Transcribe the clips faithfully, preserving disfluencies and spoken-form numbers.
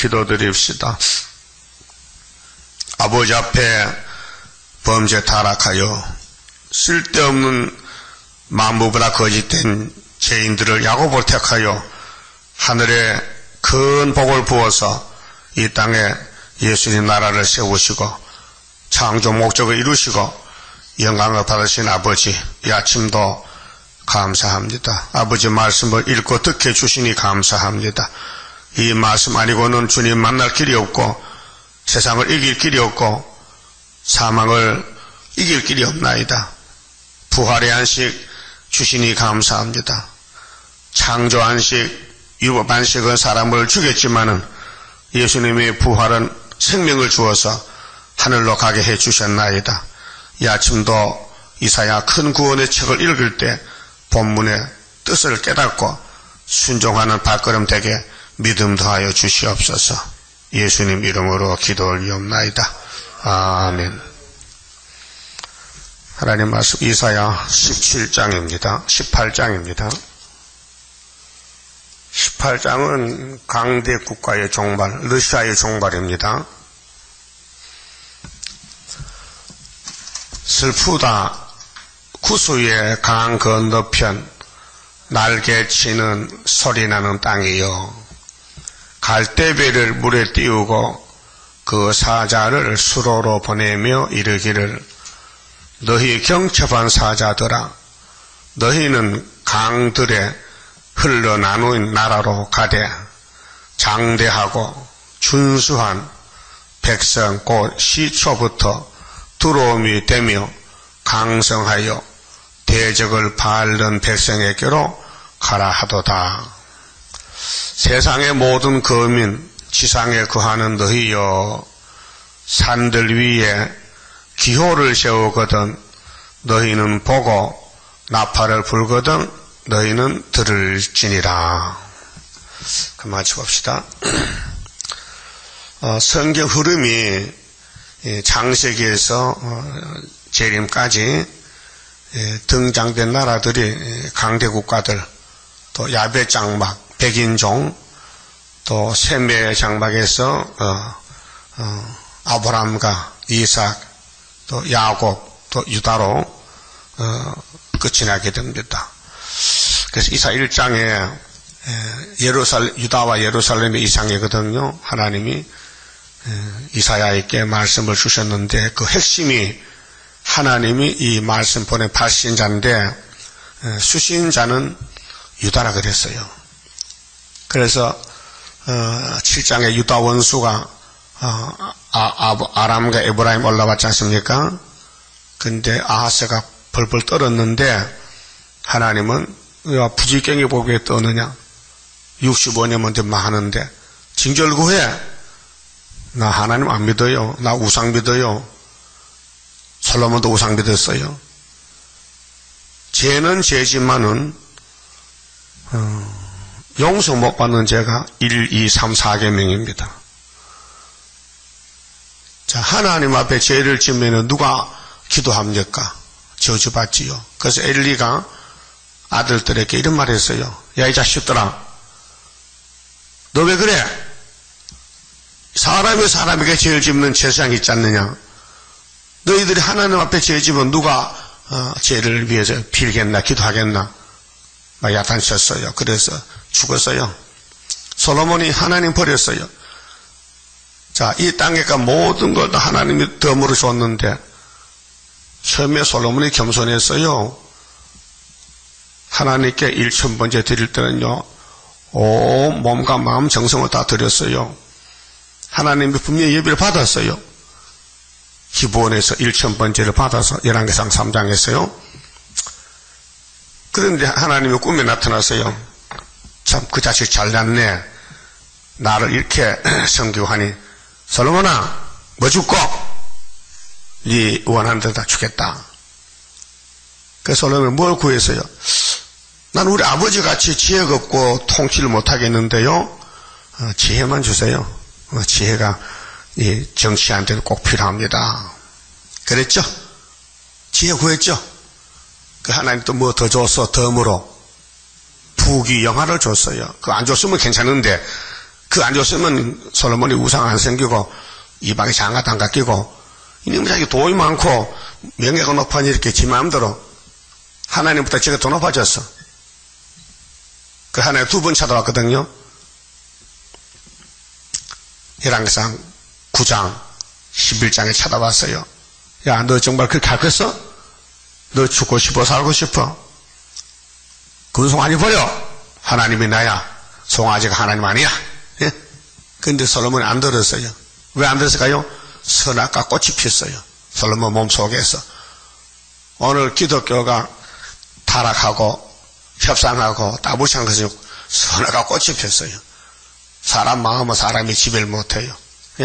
기도드립시다. 아버지 앞에 범죄 타락하여 쓸데없는 만무보다 거짓된 죄인들을 야곱을 택하여 하늘에 큰 복을 부어서 이 땅에 예수님 나라를 세우시고 창조 목적을 이루시고 영광을 받으신 아버지, 이 아침도 감사합니다. 아버지 말씀을 읽고 듣게 주시니 감사합니다. 이 말씀 아니고는 주님 만날 길이 없고 세상을 이길 길이 없고 사망을 이길 길이 없나이다. 부활의 안식 주시니 감사합니다. 창조 안식, 율법 안식은 사람을 죽였지만은 예수님의 부활은 생명을 주어서 하늘로 가게 해 주셨나이다. 이 아침도 이사야 큰 구원의 책을 읽을 때 본문의 뜻을 깨닫고 순종하는 발걸음 되게 믿음 더하여 주시옵소서. 예수님 이름으로 기도 올리옵나이다. 아멘. 하나님 말씀 이사야 십칠 장입니다. 십팔 장입니다. 십팔 장은 강대 국가의 종말, 러시아의 종말입니다. 슬프다. 구수의 강 건너편 날개 치는 소리나는 땅이요. 갈대배를 물에 띄우고 그 사자를 수로로 보내며 이르기를 너희 경첩한 사자들아 너희는 강들에 흘러나누인 나라로 가되 장대하고 준수한 백성 곧 시초부터 두려움이 되며 강성하여 대적을 바른 백성에게로 가라 하도다. 세상의 모든 거민 지상에 거하는 너희여 산들 위에 기호를 세우거든 너희는 보고 나팔을 불거든 너희는 들을지니라. 그만 마치 봅시다. 어, 성경 흐름이 창세기에서 재림까지 등장된 나라들이 강대 국가들, 또 야베 장막, 백인종, 또 셈의 장막에서 어, 어, 아브람과 이삭, 또 야곱, 또 유다로 어, 끝이 나게 됩니다. 그래서 이사 일 장에 예루살렘, 유다와 예루살렘의 이상이거든요. 하나님이 이사야에게 말씀을 주셨는데 그 핵심이 하나님이 이 말씀 보낸 발신자인데 수신자는 유다라 그랬어요. 그래서 칠 장에 유다 원수가 아람과 에브라임 올라왔지 않습니까? 근데 아하스가 벌벌 떨었는데 하나님은 왜 부지깽이 보게 떠느냐? 육십오 년 먼저 망하는데 징절구해. 나 하나님 안 믿어요. 나 우상 믿어요. 솔로몬도 우상 믿었어요. 죄는 죄지만은 어, 용서 못 받는 죄가 일, 이, 삼, 사 계명입니다. 자, 하나님 앞에 죄를 지으면 누가 기도합니까? 저주받지요. 그래서 엘리가 아들들에게 이런 말 했어요. 야, 이 자식들아, 너 왜 그래? 사람이 사람에게 죄를 짓는 세상이 있지 않느냐? 너희들이 하나님 앞에 죄 지면 누가 어, 죄를 위해서 빌겠나 기도하겠나? 막 야단쳤어요. 그래서 죽었어요. 솔로몬이 하나님 버렸어요. 자, 이 땅에가 모든 걸 다 하나님이 덤으로 줬는데 처음에 솔로몬이 겸손했어요. 하나님께 일천 번째 드릴 때는요, 온 몸과 마음 정성을 다 드렸어요. 하나님이 분명히 예배를 받았어요. 기브온에서 일천 번째를 받아서 열왕기상 삼 장에서요. 그런데 하나님이 꿈에 나타났어요. 참 그 자식 잘났네. 나를 이렇게 섬기하니 솔로몬아 뭐 죽고 네 원하는 대로 다 주겠다. 그래서 솔로몬이 뭘 구했어요? 난 우리 아버지같이 지혜가 없고 통치를 못하겠는데요. 어, 지혜만 주세요. 어, 지혜가 이 정치한테는 꼭 필요합니다. 그랬죠? 지혜 구했죠? 그 하나님 또 뭐 더 줬어? 덤으로 부귀 영화를 줬어요. 그거 안 줬으면 괜찮은데 그 안 줬으면 솔로몬이 우상 안 생기고 이방에 장가도 안 깎이고 이놈의 자기 돈이 많고 명예가 높아니 이렇게 지 마음대로 하나님부터 제가 더 높아졌어. 그 하나님 두 번 찾아왔거든요. 열왕기상 구 장 십일 장에 찾아왔어요. 야, 너 정말 그렇게 하겠어? 너 죽고 싶어 살고 싶어? 그건 송아지 버려. 하나님이 나야. 송아지가 하나님 아니야. 예? 근데 솔로몬이 안 들었어요. 왜 안 들었을까요? 선악과 꽃이 피었어요. 솔로몬 몸속에서. 오늘 기독교가 타락하고 협상하고 따부시한 것은 선악과 꽃이 피었어요. 사람 마음은 사람이 지배를 못해요. 예?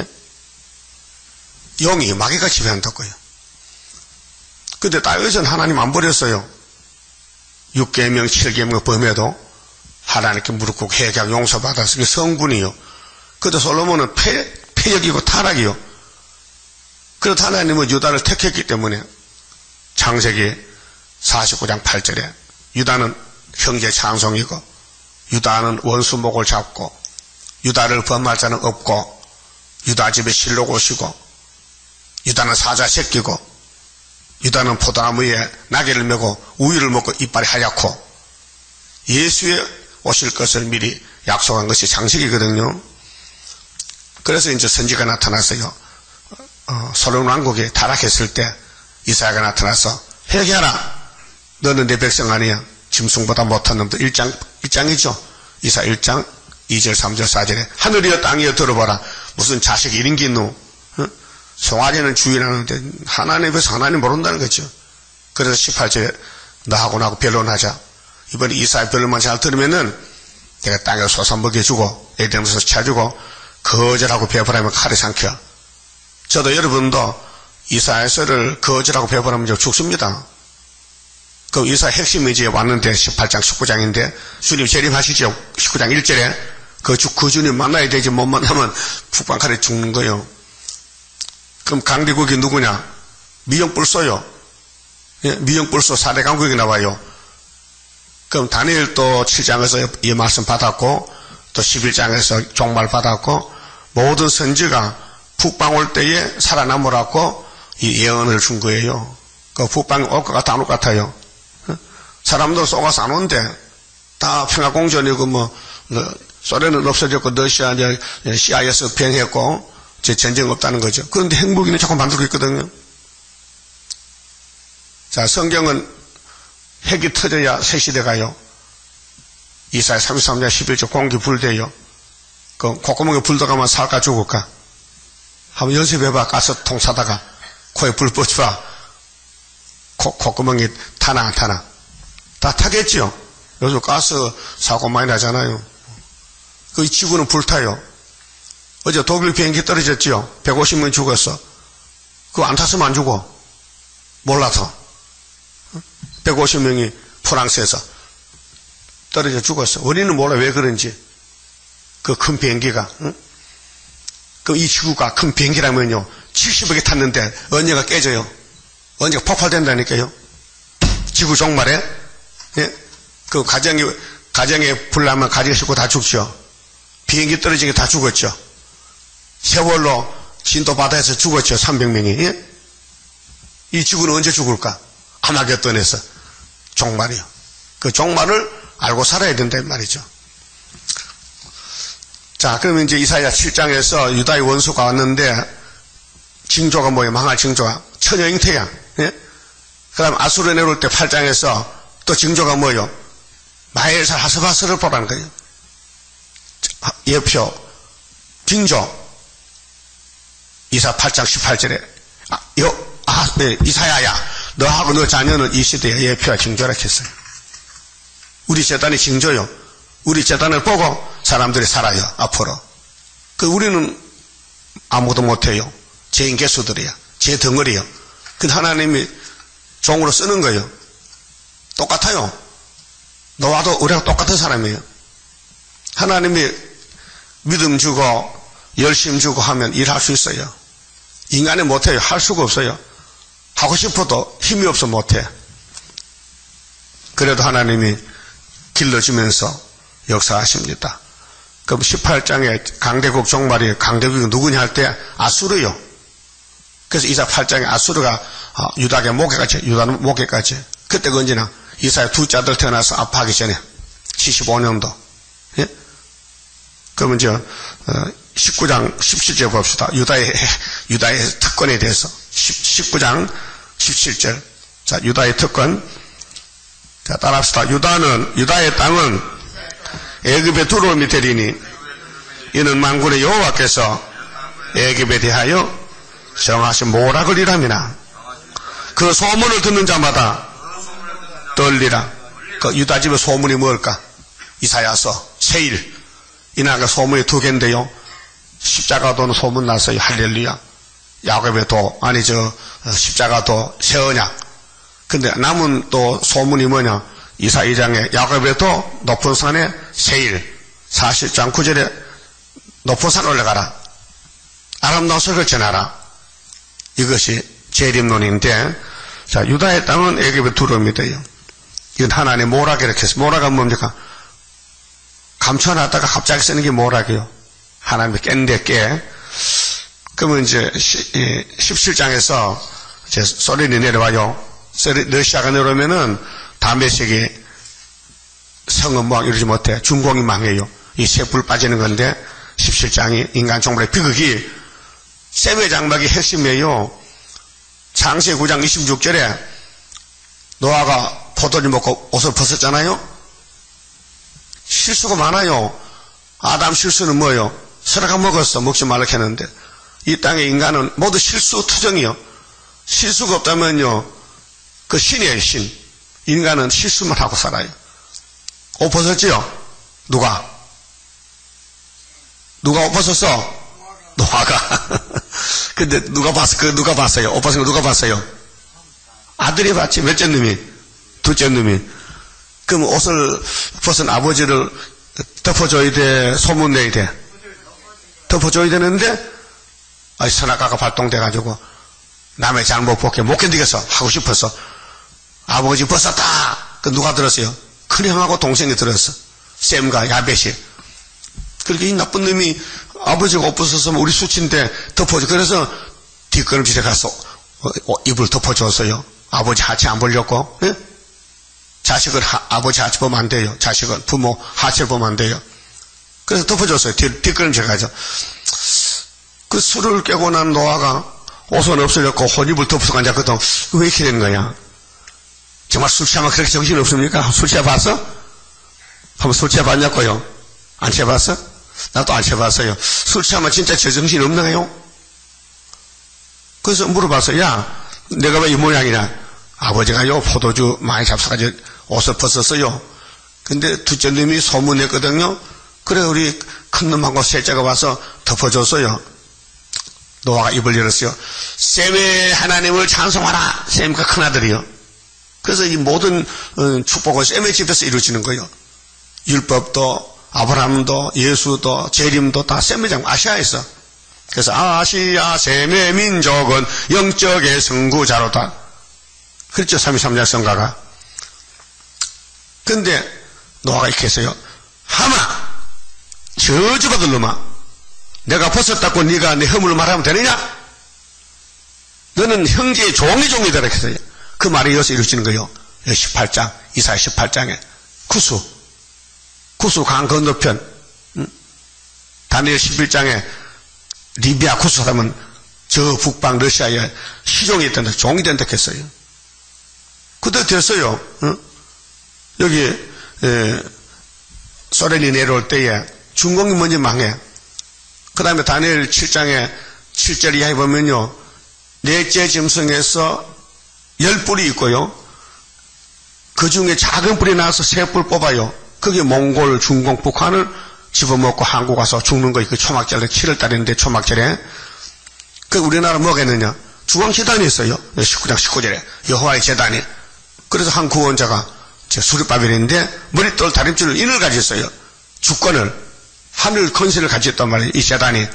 용이 마귀가 지배한다고요. 근데 다윗은 하나님 안 버렸어요. 육 계명, 칠 계명 범해도 하나님께 무릎 꿇고 회개하고 용서받았으니 성군이요. 그런데 솔로몬은 폐, 폐역이고 타락이요. 그렇다 하나님은 유다를 택했기 때문에 창세기 사십구 장 팔 절에 유다는 형제 찬송이고 유다는 원수 목을 잡고 유다를 범할 자는 없고 유다 집에 실록 오시고 유다는 사자 새끼고 유다는 포도나무 위에 나귀를 메고 우유를 먹고 이빨이 하얗고 예수의 오실 것을 미리 약속한 것이 장식이거든요. 그래서 이제 선지가 나타났어요. 어, 솔로몬 왕국이 타락했을 때 이사야가 나타나서 회개하라. 너는 내 백성 아니야. 짐승보다 못한 놈도 일 장, 일 장이죠. 이사 일 장 이 절 삼 절 사 절에 하늘이여 땅이여 들어봐라. 무슨 자식 일 인기 있노? 어? 송아지는 주인하는데 하나님 앞에서 하나님 모른다는 거죠. 그래서 십팔 절에 너하고 나하고 변론하자. 이번에 이사야 변론만 잘 들으면은 내가 땅에 소산 먹여주고 에덴에서 차주고 거절하고 배불하면 칼에 삼켜. 저도 여러분도 이사야서를 거절하고 배불하면 죽습니다. 그 이사 핵심이 이제 왔는데 십팔 장 십구 장인데 주님 재림하시죠. 십구 장 일 절에 그, 주, 그 주님 만나야 되지 못 만나면 북방칼에 죽는 거예요. 그럼 강대국이 누구냐? 미영불소요. 예? 미영불소 사 대 강국이 나와요. 그럼 다니엘도 칠 장에서 이 말씀 받았고 또 십일 장에서 종말 받았고 모든 선지가 북방 올 때에 살아남으라고 이 예언을 준 거예요. 그 북방이 올 것 같아 안 올 것 같아요. 사람들 쏘가서 안 온대. 다 평화공전이고 뭐 소련은 없어졌고 러시아 이제 씨아이에스 병했고 이제 전쟁 없다는 거죠. 그런데 행복이는 자꾸 만들고 있거든요. 자, 성경은 핵이 터져야 새 시대 가요. 이사야 삼십삼 장 십일 절 공기 불대요. 그 콧구멍에 불 들어가면 살까 죽을까? 한번 연습해봐. 가스통 사다가 코에 불 뻗어봐. 코, 콧구멍이 타나 안 타나? 다 타겠지요. 요즘 가스 사고 많이 나잖아요. 그 지구는 불타요. 어제 독일 비행기 떨어졌지요. 백오십 명 죽었어. 그거 안 탔으면 안 죽어. 몰라서. 백오십 명이 프랑스에서 떨어져 죽었어. 원인은 몰라. 왜 그런지. 그 큰 비행기가. 응? 그 이 지구가 큰 비행기라면요. 칠십억이 탔는데 언제가 깨져요. 언제가 폭발된다니까요. 지구 종말에. 예? 그 가정이, 가정에 불나면 가정 식구 다 죽죠. 비행기 떨어진 게 다 죽었죠. 세월로 진도 바다에서 죽었죠. 삼백 명이. 예? 이 지구는 언제 죽을까? 아마겟돈에서. 종말이요. 그 종말을 알고 살아야 된다는 말이죠. 자, 그러면 이제 이사야 칠 장에서 유다의 원수가 왔는데, 징조가 뭐예요? 망할 징조가. 처녀잉태야. 예? 그 다음 아수르 내려올 때 팔 장에서 또 징조가 뭐예요? 마엘살 하스바스를 보라는 거예요. 예표, 징조. 이사 팔 장 십팔 절에, 아, 요, 아, 네, 이사야야. 너하고 너 자녀는 이 시대의 예표와 징조라 했어요. 우리 재단이 징조요. 우리 재단을 보고 사람들이 살아요. 앞으로. 그 우리는 아무도 못해요. 죄인 개수들이야. 죄 덩어리요. 근데 하나님이 종으로 쓰는 거예요. 똑같아요. 너와도 우리가 똑같은 사람이에요. 하나님이 믿음 주고 열심 주고 하면 일할 수 있어요. 인간이 못해요. 할 수가 없어요. 하고 싶어도 힘이 없어 못해. 그래도 하나님이 길러주면서 역사하십니다. 그럼 십팔 장에 강대국 종말이 강대국이 누구냐 할 때 아수르요. 그래서 이사 팔 장에 아수르가 유다에게 목에까지, 유다는 목에까지. 그때가 언제나 이사의 두 째 아들 태어나서 아파하기 전에 칠십오 년도. 예? 그러면 저 십구 장 십칠 절 봅시다. 유다의 유다의 특권에 대해서 십구 장 십칠 절. 자, 유다의 특권. 자, 따라합시다. 유다는 유다의 땅은 애굽의 두려움이 되리니 이는 만군의 여호와께서 애굽에 대하여 정하신 모락을 이람이나 그 소문을 듣는 자마다 떨리라. 그 유다 집의 소문이 뭘까? 이사야서, 세일. 이나가 소문이 두 개인데요. 십자가도는 소문 났어요. 할렐루야. 야곱의 도, 아니 저 십자가도, 새 언약. 근데 남은 또 소문이 뭐냐? 이사 이 장에 야곱의 도, 높은 산에 세일. 사십 장 구 절에 높은 산 올라가라. 아름다운 소식을 전하라. 이것이 재림론인데, 자, 유다의 땅은 애굽의 두려움이 돼요. 이건 하나님 모락 이렇게 해서, 모락은 뭡니까? 감춰놨다가 갑자기 쓰는 게 모락이요. 하나님이 깬데 깨. 그러면 이제 십칠 장에서 이제 소련이 내려와요. 러시아가 내려오면은 다메섹이 성은 뭐 이러지 못해. 중공이 망해요. 이 새 불 빠지는 건데, 십칠 장이 인간 종말의 비극이 셈의 장막이 핵심이에요. 창세기 구 장 이십육 절에 노아가 포도주 먹고 옷을 벗었잖아요. 실수가 많아요. 아담 실수는 뭐예요? 서라가 먹었어. 먹지 말라 했는데 이 땅의 인간은 모두 실수 투정이요. 실수가 없다면요, 그 신이에요, 신. 인간은 실수만 하고 살아요. 옷 벗었지요? 누가? 누가 옷 벗었어? 노아가. 근데 누가 봤어? 그 누가 봤어요? 옷 벗은 거 누가 봤어요? 아들이 봤지. 몇째 놈이? 둘째 놈이. 그럼 옷을 벗은 아버지를 덮어줘야 돼? 소문내야 돼? 덮어줘야 되는데, 아이, 선악과가 발동돼가지고, 남의 잘못 보게 못 견디겠어. 하고 싶어서. 아버지 벗었다! 그 누가 들었어요? 큰형하고 동생이 들었어. 샘과 야벳이. 그렇게 이 나쁜 놈이 아버지가 옷 벗었으면 우리 수치인데 덮어줘. 그래서 뒷걸음질에 가서 입을 덮어줬어요. 아버지 하체 안 벌렸고, 예? 자식은 하, 아버지 하체 보면 안 돼요. 자식은 부모 하체를 보면 안 돼요. 그래서 덮어줬어요. 뒷, 뒷걸음질 가죠. 그 술을 깨고 난 노아가 옷은 없어졌고 혼입을 덮어서 앉았거든. 왜 이렇게 되는 거야? 정말 술 취하면 그렇게 정신이 없습니까? 술 취해봤어? 한번 술 취해봤냐고요? 안 취해봤어? 나도 안 취해봤어요. 술 취하면 진짜 제정신이 없나요? 그래서 물어봤어요. 야, 내가 왜 이 모양이냐? 아버지가요, 포도주 많이 잡숴가지고 옷을 벗었어요. 근데 둘째 놈이 소문냈거든요. 그래, 우리 큰 놈하고 셋째가 와서 덮어줬어요. 노아가 입을 열었어요. 셈의 하나님을 찬송하라. 셈과 큰아들이요. 그래서 이 모든 축복은 셈의 집에서 이루어지는 거예요. 율법도, 아브라함도, 예수도, 재림도 다 셈의 장, 아시아에서. 그래서 아시아 셈의 민족은 영적의 선구자로다. 그렇죠. 삼십삼 장 성가가. 근데 노아가 이렇게 했어요. 하마, 저주받을 놈아, 내가 벗었다고 네가 내 허물을 말하면 되느냐? 너는 형제의 종이 종이 되라 했어요. 그 말이 여기서 이루어지는 거예요. 십팔 장, 이사야 십팔 장에 구수, 구수 강 건너편, 응? 다니엘 십일 장에 리비아 구수 사람은 저 북방 러시아에 시종이 된다, 종이 된다 했어요. 그때 됐어요. 응? 여기 에, 소련이 내려올 때에 중공이 먼저 망해. 그 다음에 다니엘 칠 장에 칠 절 이하에 보면요, 넷째 짐승에서 열 뿔이 있고요, 그 중에 작은 뿔이 나와서 세 뿔 뽑아요. 그게 몽골, 중공, 북한을 집어먹고 한국 와서 죽는 거예요. 그 초막절에 칠월 달인데 초막절에. 그 우리나라 뭐가 있느냐? 중앙재단이 있어요. 십구 장 십구 절에 여호와의 재단이. 그래서 한 구원자가 수르바벨인데 머릿돌 다림줄 인을 가졌어요. 주권을, 하늘 건설을 가졌단 말이에요. 이 재단이.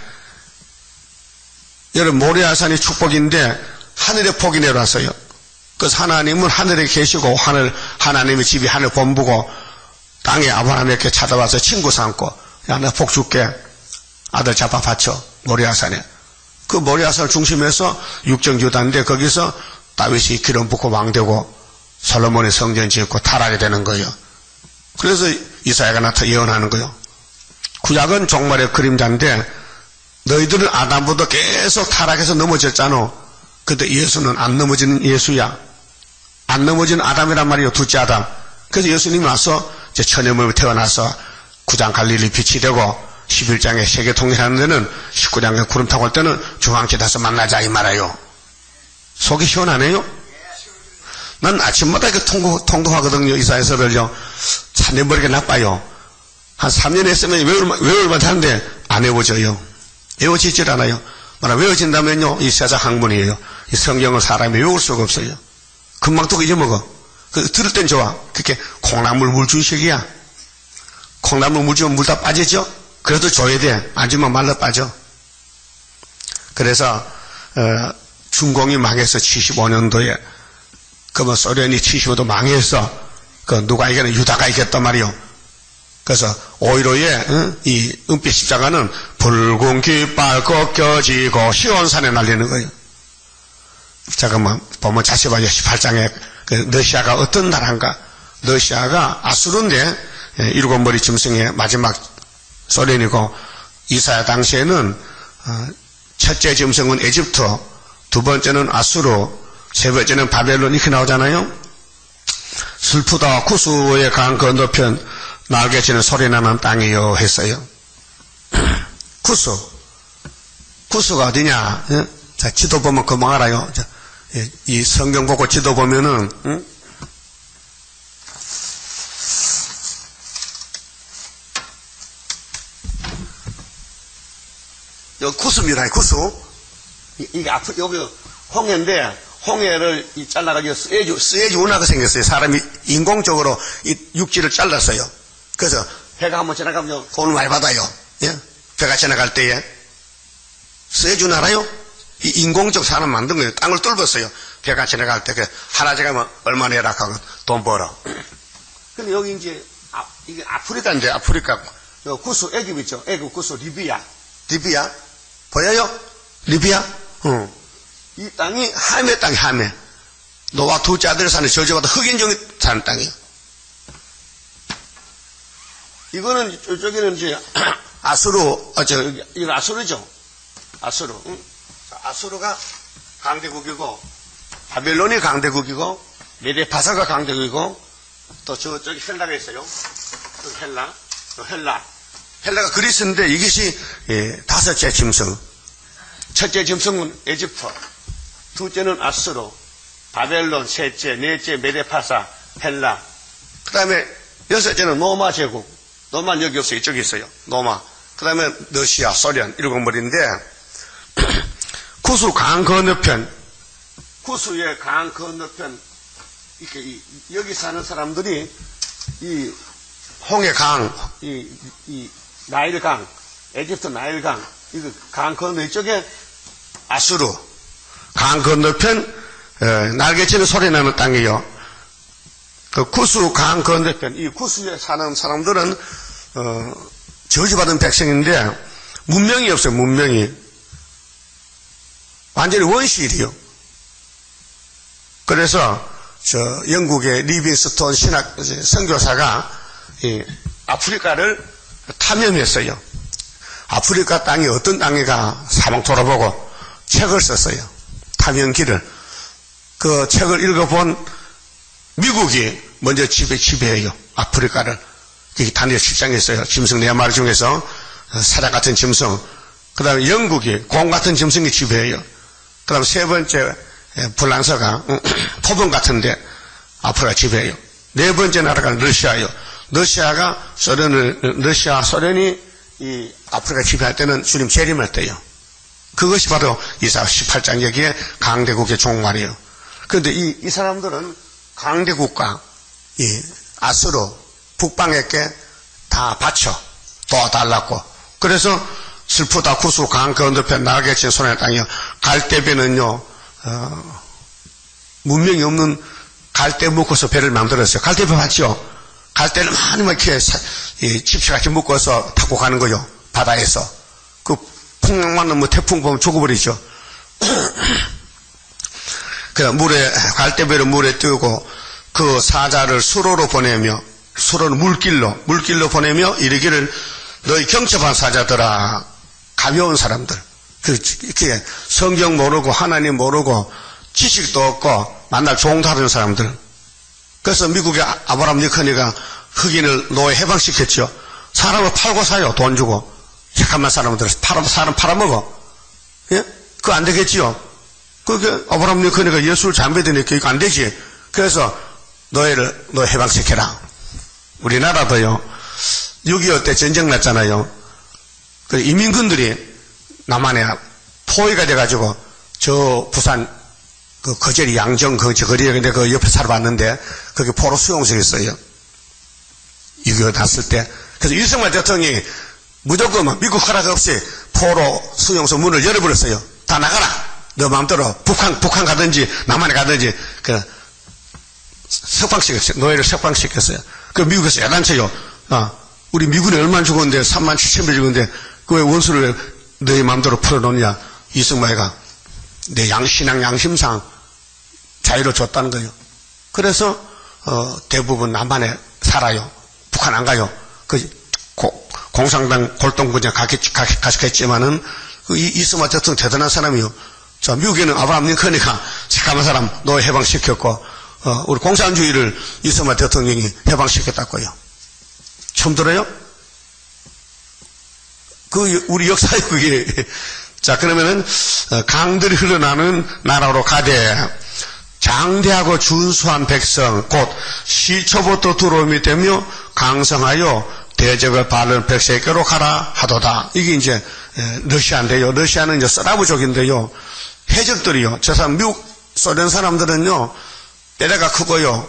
여러분, 모리아산이 축복인데 하늘의 복이 내려왔어요. 그래서 하나님은 하늘에 계시고, 하늘, 하나님의 집이 하늘 본부고, 땅에 아브라함에게 찾아와서 친구 삼고, 야, 나 복 줄게. 아들 잡아 바쳐. 모리아산에. 그 모리아산을 중심해서 육정교단인데 거기서 다윗이 기름 붓고 왕되고 솔로몬이 성전 짓고 타락이 되는 거예요. 그래서 이사야가 나타 예언하는 거예요. 구약은 종말의 그림자인데 너희들은 아담보다 계속 타락해서 넘어졌잖아. 근데 예수는 안 넘어지는 예수야. 안 넘어지는 아담이란 말이에요. 둘째 아담. 그래서 예수님이 와서 이제 천여몸에 태어나서 구 장 갈릴리 빛이 되고 십일 장에 세계 통일하는 데는 십구 장에 구름 타고 올 때는 중앙지대에서 만나자 이 말이에요. 속이 시원하네요. 난 아침마다 이렇게 통도, 통독하거든요. 이사야서를요. 참 내 머리가 나빠요. 한 삼 년 했으면 외울, 외울만 하는데 안 외워져요. 외워지질 않아요. 만약 외워진다면요, 이 세상 학문이에요. 이 성경을 사람이 외울 수가 없어요. 금방 또 잊어먹어. 그, 들을 땐 좋아. 그렇게 콩나물 물주식이야. 콩나물 물 주면 물 다 빠지죠? 그래도 줘야 돼. 안 주면 말라 빠져. 그래서, 어, 중공이 망해서 칠십오 년도에, 그러면 소련이 칠십오 도 망해서, 그 누가 이겼나? 유다가 이겼단 말이요. 그래서 오일오에 응? 이 은빛 십자가는 붉은 깃발 꺾여지고 시온산에 날리는 거예요. 잠깐만 보면 자세히 봐요. 십팔 장에 그 러시아가 어떤 나라인가? 러시아가 아수르인데 일곱 머리 짐승의 마지막 소련이고 이사야 당시에는 어, 첫째 짐승은 에집트, 두 번째는 아수르, 세 번째는 바벨론 이렇게 나오잖아요. 슬프다 구수의 강 건너편 날개치는 소리나는 땅이요 했어요. 구수. 구수가 어디냐? 예? 자, 지도 보면 금방 알아요. 자, 예, 이 성경 보고 지도 보면은, 응? 여기 구수입니다, 구수. 이, 이게 앞으로, 여기 홍해인데, 홍해를 이 잘라가지고 스에주, 스에주 운하가 생겼어요. 사람이 인공적으로 이 육지를 잘랐어요. 그래서 배가 한번 지나가면 돈을 많이 받아요. 예? 배가 지나갈 때에. 스에주 알아요? 이 인공적 사람 만든 거예요. 땅을 뚫었어요. 배가 지나갈 때. 하나 지나가면 얼마나 예락하고 돈 벌어. 근데 여기 이제, 아, 이게 아프리카인데, 아프리카. 구수, 애굽 있죠? 애굽 구수, 리비아. 리비아? 보여요? 리비아? 응. 이 땅이 하메 땅이 하메. 노아 둘째 아들 사는 저주받아 흑인종이 사는 땅이에요. 이거는 저쪽에는 이제 아수르, 아, 저, 이거 아수르죠? 아수르. 응? 아수르가 강대국이고, 바벨론이 강대국이고, 메데파사가 강대국이고, 또 저쪽에 헬라가 있어요. 또 헬라, 또 헬라. 헬라가 그리스인데 이것이 예, 다섯째 짐승. 첫째 짐승은 에집트, 둘째는 아수르, 바벨론, 셋째, 넷째 메데파사, 헬라. 그 다음에 여섯째는 로마 제국. 로마는 여기 없어요. 이쪽에 있어요. 로마. 그 다음에 러시아, 소련, 일곱 머리인데, 구수 강 건너편, 구수의 강 건너편, 이렇게, 이, 여기 사는 사람들이, 이, 홍해 강, 이, 이, 나일 강, 에집트 나일 강, 이거 강 건너 이쪽에 아수르, 강 건너편, 에, 날개치는 소리 나는 땅이에요. 그 구수 강 건너편, 이 구수에 사는 사람들은, 어, 저주받은 백성인데, 문명이 없어요, 문명이. 완전히 원시일이요. 그래서, 저, 영국의 리빙스톤 신학, 선교사가, 이, 아프리카를 탐험했어요. 아프리카 땅이 어떤 땅인가 사방 돌아보고 책을 썼어요. 탐험기를. 그 책을 읽어본 미국이 먼저 지배, 지배해요. 아프리카를. 그게 단일 출장했어요. 짐승 네 마리 중에서 사자 같은 짐승. 그 다음에 영국이 공 같은 짐승이 지배해요. 그 다음에 세 번째 프랑스가 토범 같은데 아프리카 지배해요. 네 번째 나라가 러시아예요. 러시아가 소련을, 러시아, 소련이 이 아프리카 지배할 때는 주님 재림할 때요. 그것이 바로 이사야 십팔 장 여기에 강대국의 종말이에요. 그런데 이, 이 사람들은 강대국과 이 아수르, 북방에게 다 바쳐 도와달라고. 그래서 슬프다 구수 강 건너편 나가게 손의 땅이요. 갈대배는요, 어, 문명이 없는 갈대 묶어서 배를 만들었어요. 갈대배 봤죠? 갈대를 많이 막 이렇게 이 집시같이 묶어서 타고 가는 거요. 바다에서. 그 풍랑만 넘으면 태풍 보면 죽어버리죠. 그 물에, 갈대배로 물에 띄우고 그 사자를 수로로 보내며, 수로는 물길로, 물길로 보내며 이르기를 너희 경첩한 사자들아, 가벼운 사람들. 그, 이렇게 성경 모르고 하나님 모르고 지식도 없고 만날 종도 하는 사람들. 그래서 미국의 아브라함 링컨이가 흑인을 노예 해방시켰죠. 사람을 팔고 사요. 돈 주고. 잠깐만 사람들 팔아, 사람 팔아먹어. 예? 그거 안 되겠지요. 그게 아브라함 링컨이가 예수를 잠배되니까 이거 안 되지. 그래서 노예를, 노예 해방시켜라. 우리나라도요. 육이오 때 전쟁 났잖아요. 그 이민군들이 남한에 포위가 돼가지고 저 부산 그 거제리 양정 그 거리에 근데 그 옆에 살아봤는데 거기 포로 수용소에 있어요. 육이오 났을 때. 그래서 이승만 대통령이 무조건 미국 허락 없이 포로 수용소 문을 열어버렸어요. 다 나가라. 너 마음대로 북한 북한 가든지 남한에 가든지 그 석방시켰어요. 노예를 석방시켰어요. 그 미국에서 야단쳐요. 어, 우리 미군이 얼마나 죽었는데 삼만 칠천 명 죽었는데 그 왜 원수를 너희 마음대로 풀어놓냐. 이승만이가 내 양, 신앙 양심상 자유를 줬다는 거예요. 그래서 어, 대부분 남한에 살아요. 북한 안 가요. 그 고, 공산당 골동분야 가셨겠지만은 그 이승만 대통령 대단한 사람이요. 자, 미국에는 아브라함 링컨이가 잠깐만 사람 노예 해방시켰고 어, 우리 공산주의를 이승만 대통령이 해방시켰다고요. 처음 들어요? 그 우리 역사에 그게 자 그러면은 강들이 흐르나는 나라로 가되 장대하고 준수한 백성 곧 시초부터 두려움이 되며 강성하여 대적을 바른 백성에게로 가라 하도다. 이게 이제 러시아인데요. 러시아는 이제 서라브족인데요. 해적들이요. 저 사람 미국 소련 사람들은요 때가 크고요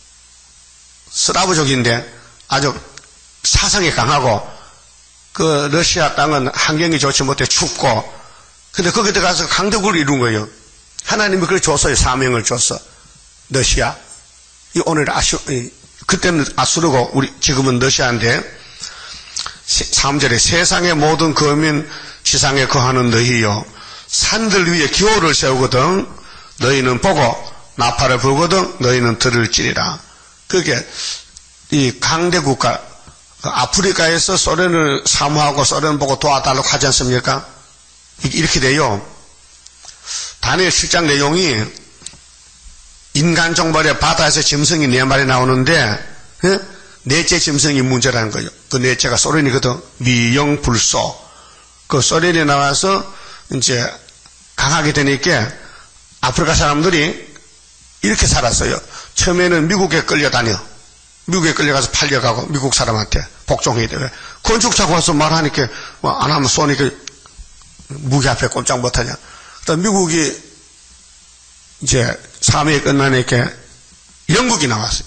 서라브족인데 아주 사상이 강하고 그 러시아 땅은 환경이 좋지 못해 춥고 근데 거기 들어가서 강대국을 이룬 거예요. 하나님이 그걸 줬어요. 사명을 줬어. 러시아. 이 오늘 아슈 그때는 아수르고 우리 지금은 러시아인데 삼 절에 세상의 모든 거민 지상에 거하는 너희여 산들 위에 기호를 세우거든 너희는 보고 나팔을 불거든 너희는 들을지니라. 그게 이 강대국가 아프리카에서 소련을 사모하고 소련 보고 도와달라고 하지 않습니까? 이렇게 돼요. 다니엘 칠 장 내용이 인간 종말에 바다에서 짐승이 네 마리 나오는데 예? 넷째 짐승이 문제라는 거예요. 그 넷째가 소련이거든. 미영불소. 그 소련이 나와서 이제 강하게 되니까 아프리카 사람들이 이렇게 살았어요. 처음에는 미국에 끌려다녀. 미국에 끌려가서 팔려가고 미국 사람한테 복종해야 돼. 건축 차고 와서 말하니까 뭐 안 하면 쏘니까 무기 앞에 꼼짝 못하냐. 그다음 미국이 이제 사명이 끝나니까 영국이 나왔어요.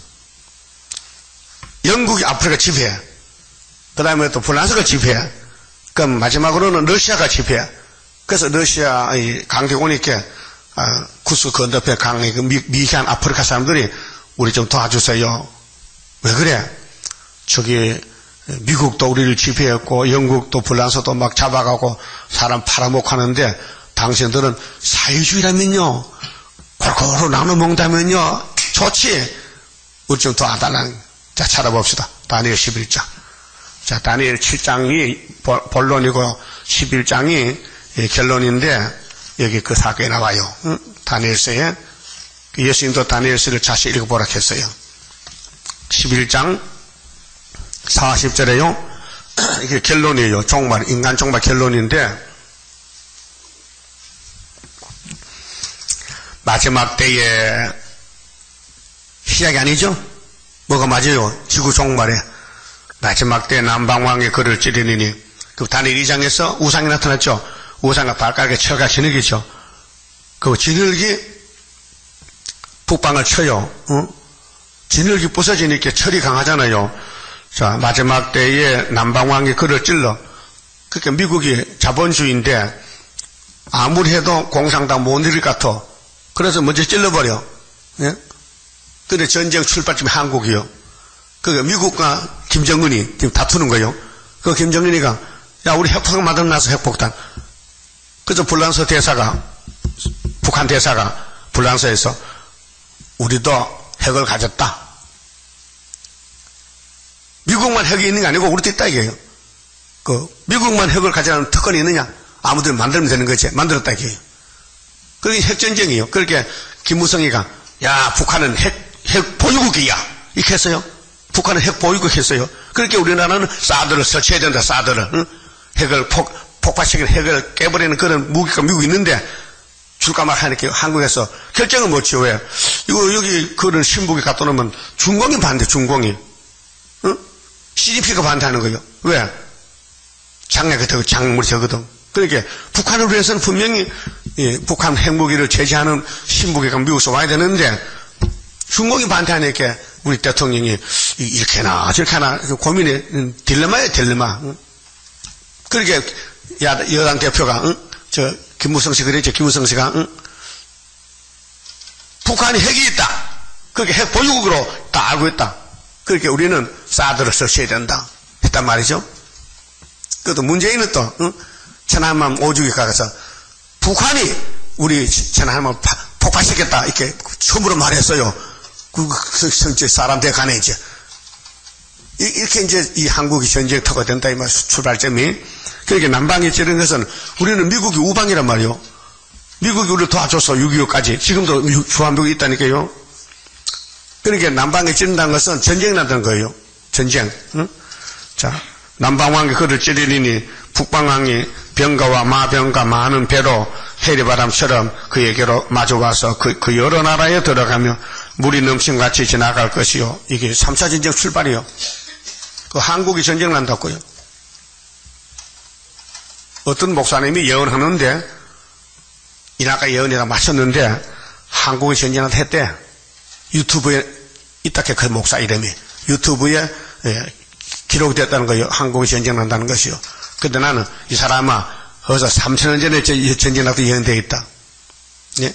영국이 아프리카 지배해. 그 다음에 또 프랑스가 지배해. 그럼 마지막으로는 러시아가 지배해. 그래서 러시아의 강대국이니까 아, 구스 건너편 강의 그 미, 미시한 아프리카 사람들이 우리 좀 도와주세요. 왜 그래? 저기 미국도 우리를 지배했고 영국도 프랑스도 막 잡아가고 사람 팔아먹고 하는데 당신들은 사회주의라면요 골고루 나눠 먹는다면요 좋지. 우리 좀 도와달라는. 자 찾아봅시다. 다니엘 십일 장. 자 다니엘 칠 장이 본론이고 십일 장이 결론인데 여기 그 사건이 나와요. 응? 다니엘서에 예수님도 다니엘서를 다시 읽어보라 했어요. 십일 장 사십 절에요. 이게 결론이에요. 종말, 인간 종말 결론인데 마지막 때에 시작이 아니죠? 뭐가 맞아요? 지구 종말에 마지막 때 남방왕의 글을 찌르니니 그 다니엘 이 장에서 우상이 나타났죠. 우상과 발가락에 철과 진흙이죠. 그 진흙이 북방을 쳐요. 응? 진흙이 부서지니까 철이 강하잖아요. 자, 마지막 때에 남방왕이 그를 찔러. 그러니까 미국이 자본주의인데 아무리 해도 공산당 못 이길 것 같아. 그래서 먼저 찔러버려. 예? 근데 전쟁 출발점이 한국이요. 그러니까 미국과 김정은이 지금 다투는 거예요. 그 김정은이가 야 우리 핵폭탄 만들어놨어 핵폭탄. 그래서 불란서 대사가 북한 대사가 불란서에서 우리도 핵을 가졌다. 미국만 핵이 있는 게 아니고 우리도 있다 이게요. 그 미국만 핵을 가지라는 특권이 있느냐? 아무데나 만들면 되는 거지. 만들었다 이게요. 그게 핵전쟁이에요. 그렇게 김무성이가 야 북한은 핵, 핵 보유국이야 이렇게 했어요. 북한은 핵 보유국 했어요. 그렇게 우리나라는 사드를 설치해야 된다. 사드를 응? 핵을 폭, 폭발시키는 핵을 깨버리는 그런 무기가 미국 있는데 줄까 말 하니까 한국에서 결정을 못지요. 왜? 이거 여기 그런 신북이 갖다 놓으면 중공이 반대. 중공이 응? 씨디피가 반대하는 거예요. 왜? 장래가 더 장물이 적거든. 그러니까 북한을 위해서는 분명히 예, 북한 핵무기를 제재하는 신북이가 미국에서 와야 되는데 중공이 반대하니까 우리 대통령이 이렇게나 저렇게나 고민이 딜레마예요. 딜레마. 응? 그렇게 여당 대표가 응? 저 김무성 씨 그랬죠. 김무성 씨가 응? 북한이 핵이 있다. 그렇게 핵 보유국으로 다 알고 있다. 그렇게 우리는 사드를 설치해야 된다 했단 말이죠. 그것도 문재인은 또 응? 천안함 오죽이 가서 북한이 우리 천안함을 폭파시켰다 이렇게 처음으로 말했어요. 그 성질 사람 대간에 이제 이렇게 이제 이 한국이 전쟁터가 된다 이 말 출발점이. 그렇게 남방에 찌른 것은 우리는 미국이 우방이란 말이요. 미국이 우리를 도와줬어. 육이오까지. 지금도 주한미국이 있다니까요. 그러니까 남방에 찌른다는 것은 전쟁이 난다는 거예요. 전쟁. 응? 자, 남방왕이 그를 찌르리니 북방왕이 병가와 마병가 많은 배로 해리바람처럼 그에게로 마주와서 그, 그 여러 나라에 들어가며 물이 넘친같이 지나갈 것이요. 이게 삼 차 전쟁 출발이요. 그 한국이 전쟁 난다고요. 어떤 목사님이 예언하는데 이나가 예언이라 맞췄는데 한국이 전쟁을 했대. 유튜브에 이따게 그 목사 이름이 유튜브에 예, 기록됐다는 거예요. 한국이 전쟁 난다는 것이요. 근데 나는 이 사람아 어서 삼천 년 전에 전쟁 나도 예언되어 있다. 예?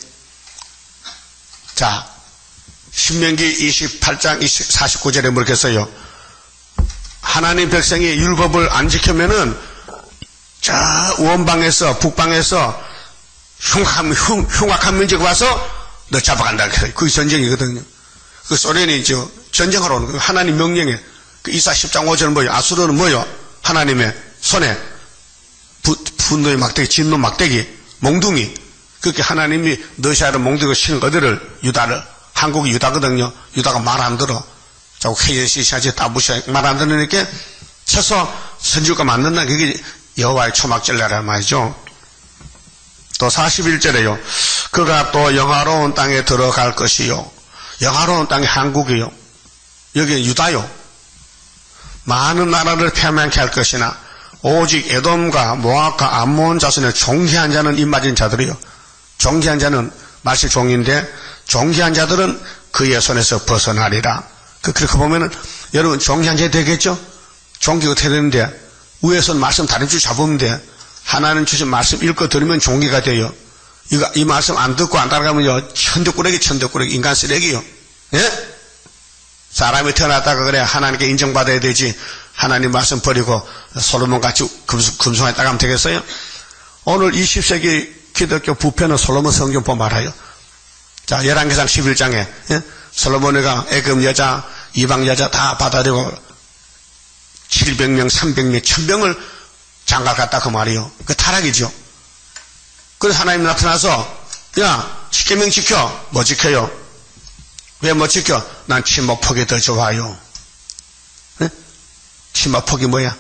자, 신명기 이십팔 장 사십구 절에 뭐겠어요? 하나님 백성이 율법을 안 지키면은 저 원방에서 북방에서 흉악한, 흉, 흉악한 민족이 와서 너 잡아간다. 그게 전쟁이거든요. 그 소련이 저 전쟁하러 오는 거예요. 하나님 명령에 그 이사 십 장 오 절은 뭐예요? 아수르는 뭐예요? 하나님의 손에 부, 분노의 막대기, 진노 막대기, 몽둥이. 그렇게 하나님이 너시아를 몽둥이로 치는 어디를? 유다를. 한국이 유다거든요. 유다가 말 안 들어. 자꾸 케이에스시하지 다 무시해. 말 안 들으니까 쳐서 선지가 만든다. 그게 여호와의 초막절례란 말이죠. 또 사십일 절에요. 그가 또 영화로운 땅에 들어갈 것이요. 영화로운 땅이 한국이요. 여기 유다요. 많은 나라를 패망케 할 것이나 오직 에돔과 모압과 암몬 자손의 종기한 자는 입맞은 자들이요. 종기한 자는 말실 종인데 종기한 자들은 그의 손에서 벗어나리라. 그, 그렇게 보면은 여러분 종기한 자 되겠죠? 종기가 어떻게 되는데 위에서 말씀 다른 줄 잡으면 돼. 하나님 주신 말씀 읽고 들으면 종기가 돼요. 이거, 이 말씀 안 듣고 안 따라가면요. 천덕꾸러기, 천덕꾸러기, 인간 쓰레기요. 예? 사람이 태어났다가 그래. 하나님께 인정받아야 되지. 하나님 말씀 버리고 솔로몬 같이 금송에 따가면 되겠어요? 오늘 이십 세기 기독교 부패는 솔로몬 성경 보면 알아요. 자, 열왕기상 십일 장에, 예? 솔로몬이가 애굽 여자, 이방 여자 다 받아들이고 칠백 명, 삼백 명, 천 명을 장가 갔다 그 말이요. 그 타락이죠. 그래서 하나님 나타나서 야, 십계명 지켜. 뭐 지켜요? 왜 못 지켜? 난 친목폭이 더 좋아요. 네? 친목폭이 뭐야?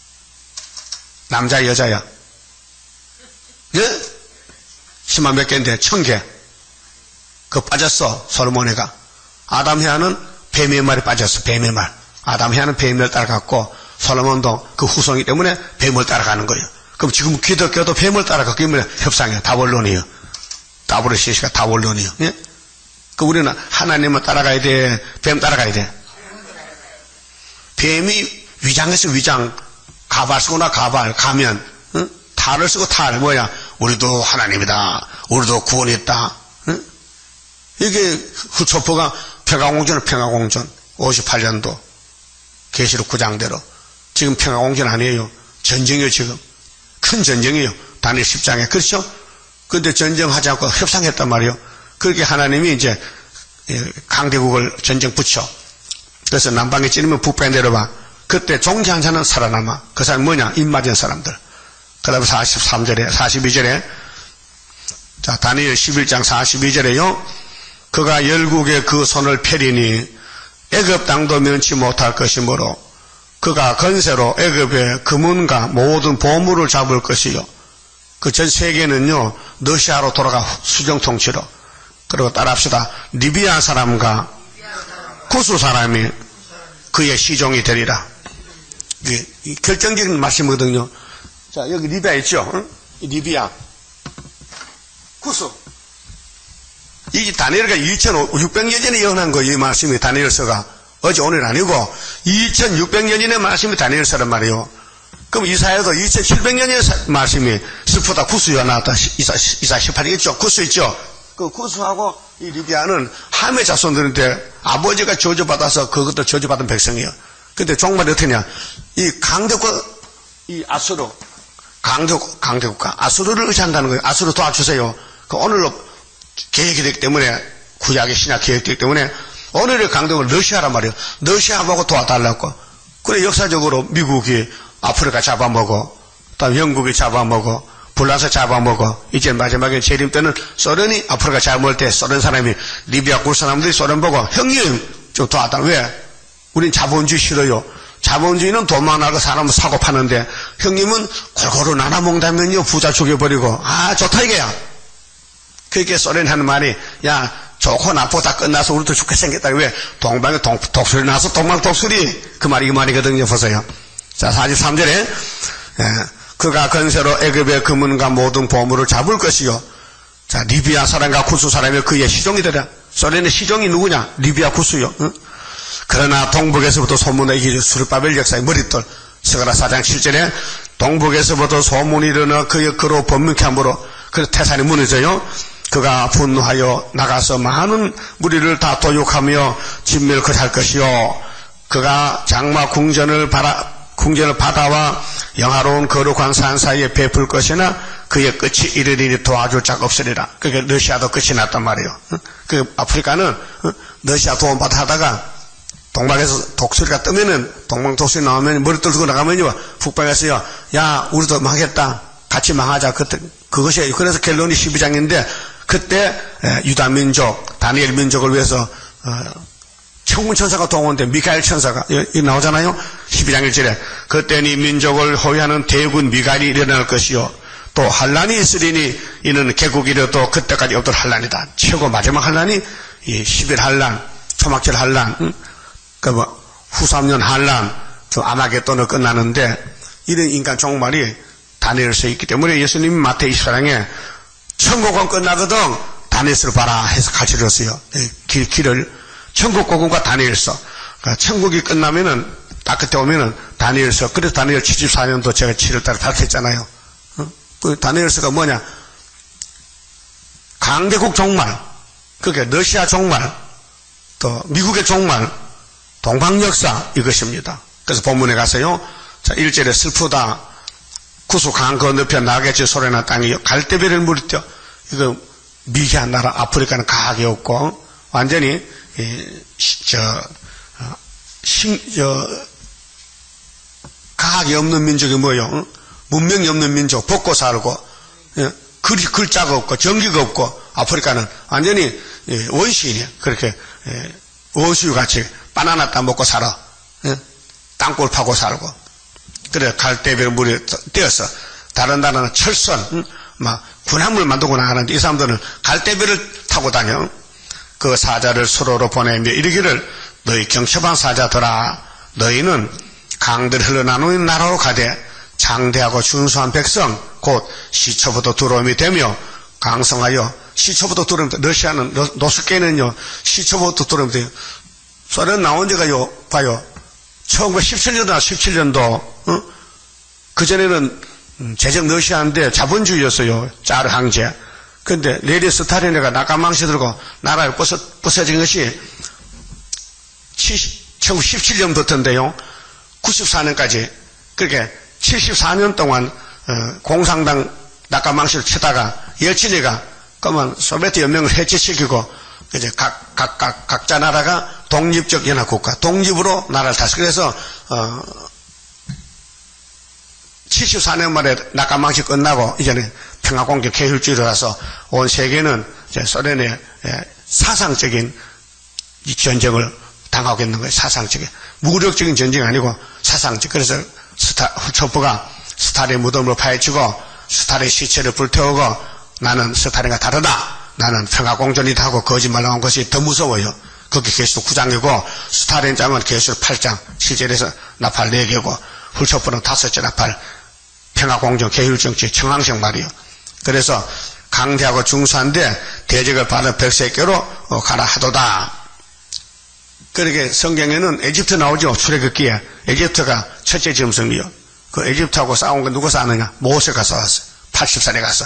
남자 여자야? 예? 십만 몇 개인데 천 개. 그거 빠졌어. 솔로몬이가. 아담 해아는 뱀의 말이 빠졌어. 뱀의 말. 아담 해아는 뱀을 따라갔고 솔로몬도 그 후손이기 때문에 뱀을 따라가는 거예요. 그럼 지금 기독교도 뱀을 따라가기 때문에 협상이에요. 다원론이에요. 다브르시시가 다원론이에요. 예? 그 우리는 하나님을 따라가야 돼? 뱀 따라가야 돼? 뱀이 위장에서 위장, 가발 쓰거나 가발, 가면, 응? 탈을 쓰고 탈, 뭐야? 우리도 하나님이다. 우리도 구원이 있다. 응? 이게 후초포가 평화공전, 평화공전, 오십팔 년도. 계시록 구 장대로. 지금 평화공전 아니에요. 전쟁이에요, 지금. 큰 전쟁이에요. 다니엘 십 장에. 그렇죠? 근데 전쟁하지 않고 협상했단 말이에요. 그렇게 하나님이 이제 강대국을 전쟁 붙여. 그래서 남방에 찌르면 북방에 내려와. 그때 종기한 자는 살아남아. 그 사람이 뭐냐? 입 맞은 사람들. 그 다음에 사십삼 절에, 사십이 절에, 자, 다니엘 십일 장 사십이 절에요. 그가 열국의 그 손을 펴리니 애굽 땅도 면치 못할 것이므로 그가 건세로 애굽의 금은과 모든 보물을 잡을 것이요. 그 전 세계는요, 러시아로 돌아가 수정 통치로. 그리고 따라합시다. 리비아 사람과 구스 사람이 그의 시종이 되리라. 이게 결정적인 말씀이거든요. 자, 여기 리비아 있죠? 응? 리비아. 구스. 이 다니엘가 이천육백 년 전에 예언한 거, 이 말씀이 다니엘서가. 어제 오늘 아니고, 이천육백 년 전에 말씀이 다니엘서란 말이에요. 그럼 이사야도 이천칠백 년 전에 말씀이 슬프다 구스가 나왔다. 이사, 이사 십팔 장 있죠? 구스 있죠? 그 구스하고 이 리비아는 함의 자손들인데 아버지가 저주받아서 그것도 저주받은 백성이에요. 근데 종말이 어떠냐? 이 강대국과 이 아수르, 강대국, 강대국과 아수르를 의지한다는 거예요. 아수르 도와주세요. 그 오늘로 계획이 되기 때문에, 구약의 신약 계획되기 때문에 오늘의 강대국은 러시아란 말이에요. 러시아 보고 도와달라고. 그래 역사적으로 미국이 아프리카 잡아먹어, 또 영국이 잡아먹어, 불란서 잡아먹어. 이제 마지막에 재림 때는 소련이 아프리카 잡아먹을 때 소련 사람이 리비아 굴 사람들이 소련 보고 형님 좀 도와달라. 왜? 우린 자본주의 싫어요. 자본주의는 돈만 나고 사람을 사고 파는데 형님은 골고루 나눠먹는다면요 부자 죽여버리고. 아 좋다 이게야. 그렇게 소련이 하는 말이, 야 좋고 나쁘고 다 끝나서 우리도 죽게 생겼다. 왜? 동방에 동, 독수리 나서 동방 독수리. 그 말이 그 말이거든요. 보세요. 자, 사십삼 절에 예, 그가 건세로 애굽의 금은과 모든 보물을 잡을 것이요. 자, 리비아 사람과 구스 사람이 그의 시종이 되라. 소련의 시종이 누구냐? 리비아 구스요. 응? 그러나 동북에서부터 소문이 이르 수르바벨 역사의 머릿돌. 스가랴 사 장 칠 절에 동북에서부터 소문이 일어나 그의 그로 번민케 함으로 그래서 태산이 무너져요. 그가 분노하여 나가서 많은 무리를 다 도육하며 진멸을 할 것이요. 그가 장마 궁전을 바라 궁전을 바다와 영화로운 거룩한 산 사이에 베풀 것이나 그의 끝이 이르리니 도와줄 자가 없으리라. 그게 러시아도 끝이 났단 말이에요. 그 아프리카는 러시아 도움받아 하다가 동방에서 독수리가 뜨면은 동방 독수리 나오면 머리 떨고 나가면요 북방에서요 야 우리도 망했다 같이 망하자. 그때 그것이 그래서 갤론이 십이 장인데 그때 유다 민족 다니엘 민족을 위해서 어, 천군 천사가 동원돼 미카엘 천사가 여기 나오잖아요. 십이 장 일 절에 그때 이 민족을 호위하는 대군 미가엘이 일어날 것이요 또 환란이 있으리니 이는 개국이 이르도 그때까지 없던 환란이다. 최고 마지막 환란이 이 십 일 환란, 초막절 환란, 응? 그 뭐 후 삼 년 환란, 저 아마겟돈을 끝나는데 이런 인간 종말이 다니엘서에 있기 때문에 예수님이 마태이 이십사 장에 천국은 끝나거든 다니엘서를 봐라 해서 가르쳐줬어요. 길, 길을 천국 고군과 다니엘서. 그러니까 천국이 끝나면은 딱 그때 오면은 다니엘서. 그래서 다니엘 칠십사 년도 제가 칠월 달에 발표했잖아요. 어? 그 다니엘서가 뭐냐? 강대국 종말, 그게 러시아 종말, 또 미국의 종말, 동방 역사 이것입니다. 그래서 본문에 가서요. 자, 일 절에 슬프다. 구수 강 건너편 나겠지 소리나 땅이 갈대별을 물이죠. 이거 미개한 나라 아프리카는 가학이 없고 완전히 이, 저, 어, 신, 저, 가학이 없는 민족이 뭐예요? 응? 문명이 없는 민족, 벗고 살고, 예, 글, 글자가 없고, 전기가 없고, 아프리카는 완전히 예, 원시인이에요. 그렇게, 예, 원수유 같이 바나나 따 먹고 살아. 예? 땅굴 파고 살고. 그래, 갈대별 물에 떼어서, 다른 나라는 철선, 응? 막, 군함을 만들고 나가는데, 이 사람들은 갈대별을 타고 다녀. 그 사자를 수로로 보내며 이르기를 너희 경첩한 사자들아 너희는 강들 흘러나오는 나라로 가되 장대하고 준수한 백성 곧 시초부터 두려움이 되며 강성하여 시초부터 두려움이 돼. 러시아는 노스케는요 시초부터 두려움이 돼요. 소련 나온 지가요 봐요 천구백십칠 년도 십칠 년도 어? 그전에는 제적 러시아인데 자본주의였어요. 짜르 황제. 근데 레리 스탈린이가 낙하망시 들고 나라를 부서, 부서진 것이 천구백십칠 년부터인데요. 구십사 년까지 그렇게 칠십사 년 동안 어, 공산당 낙하망신을 치다가 열친이가 그러면 소비에트 연맹을 해체시키고 이제 각, 각, 각, 각자 나라가 독립적 연합국가, 독립으로 나라를 다스. 그래서, 어, 칠십사 년 만에 낙하망신 끝나고, 이제는 평화공동 계율주의로 와서 온 세계는 이제 소련의 사상적인 이 전쟁을 당하고 있는 거예요. 사상적인. 무력적인 전쟁이 아니고 사상적. 그래서 스타, 후초프가 스탈린 무덤으로 파헤치고, 스탈린 시체를 불태우고, 나는 스탈린과 다르다. 나는 평화공존이다 하고 거짓말을 한 것이 더 무서워요. 그게 계속 구 장이고 스탈린 장은 계속 팔 장, 실제로서 나팔 네 개고 훌초프는 다섯 째 나팔, 평화공존, 계율정치, 청황식 말이요. 그래서 강대하고 중수한데 대적을 받은 백세께로 어, 가라 하도다. 그렇게 성경에는 에집트 나오죠. 출애굽기에 에집트가 첫째 짐승이요. 그 에집트하고 싸운 거 누가 싸느냐? 모세가 싸웠어. 팔십 살에 가서.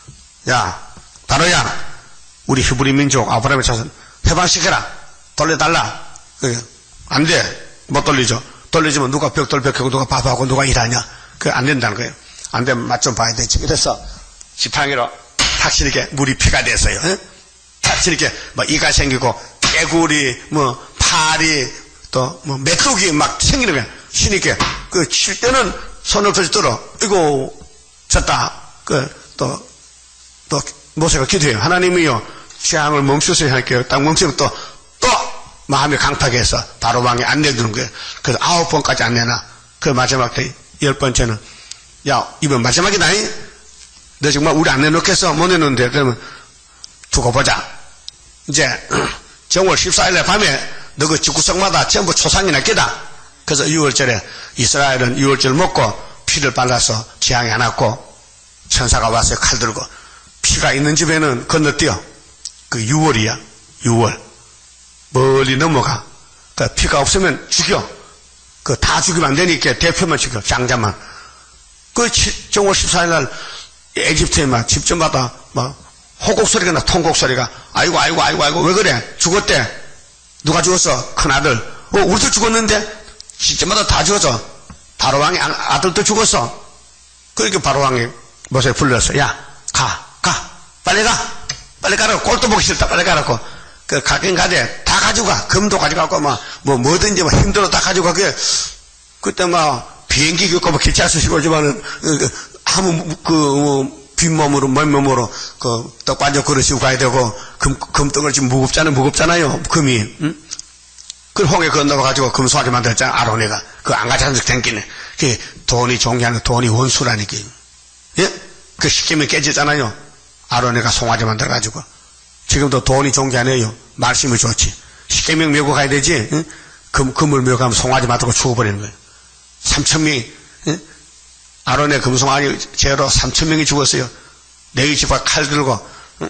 야, 바로야. 우리 히브리 민족 아브라함의 자손 해방시켜라. 돌려달라. 안 돼. 못 돌리죠. 돌려주면 누가 벽돌 벽하고 누가 밥하고 누가 일하냐. 그게 안 된다는 거예요. 안 되면 맛 좀 봐야 되지. 그래서 지팡이로 탁 이렇게 물이 피가 됐어요. 에? 탁 이렇게 뭐 이가 생기고 깨구리 뭐 파리 또 뭐 메뚜기 막 생기는 거야. 신이게 그 칠 때는 손을 펼쳐 들어. 이거 쳤다. 그 또 또 모세가 기도해요. 하나님이요, 재앙을 멈추세요 할게요. 딱 멈추면 또, 또, 마음이 강팍해서 바로 왕이 안 내주는 거예요. 그래서 아홉 번까지 안 내놔. 그 마지막 때, 열 번째는, 야, 이번 마지막이다. 너 정말 우리 안 내놓겠어? 못 내놓는데. 그러면 두고 보자. 이제, 정월 십사 일날 밤에, 너 그 집구석마다 전부 초상이 났겠다. 그래서 유월절에, 이스라엘은 유월절 먹고, 피를 발라서 재앙이 안 왔고, 천사가 와서 칼 들고, 피가 있는 집에는 건너뛰어. 그 유월이야. 유월. 멀리 넘어가. 그 피가 없으면 죽여. 그 다 죽이면 안 되니까 대표만 죽여. 장자만. 그 정월 십사 일날 에집트에 막 집집마다 막 호곡 소리가 나, 통곡 소리가. 아이고, 아이고, 아이고, 아이고, 왜 그래? 죽었대. 누가 죽었어? 큰아들. 어, 우리도 죽었는데? 집집마다 다 죽었어. 바로왕의 아들도 죽었어. 그러니까 바로왕이 모세를 불렀어. 야, 가. 가. 빨리 가. 빨리 가라고. 꼴도 보기 싫다. 빨리 가라고. 그, 가긴 가되, 다 가져가. 금도 가져가고, 막, 뭐, 뭐든지, 막, 힘들어 다 가져가. 그, 그때 막, 비행기 겪고, 막, 기차 쓰시고, 하지만은, 그, 아무, 그, 뭐, 빈몸으로, 맨몸으로, 그, 떡반죽 그릇이고 가야 되고, 금, 금덩을 지금 무겁잖아요. 무겁잖아요. 금이. 응? 그 홍해 건너가지고 금송아지 만들었잖아. 아로니가. 그, 안 가져가서 댕기네. 그, 돈이 종기하는 돈이 원수라니까. 예? 그, 시키면 깨지잖아요. 아로니가 송아지 만들어가지고. 지금도 돈이 종기 아니에요. 말씀이 좋지. 십계명 메고 가야 되지. 응? 금, 금을 메고 가면 송아지 만들고 죽어버리는 거예요. 삼천 명이, 응? 아론의 금송아지 죄로 삼천 명이 죽었어요. 레위 지파 칼 들고, 응?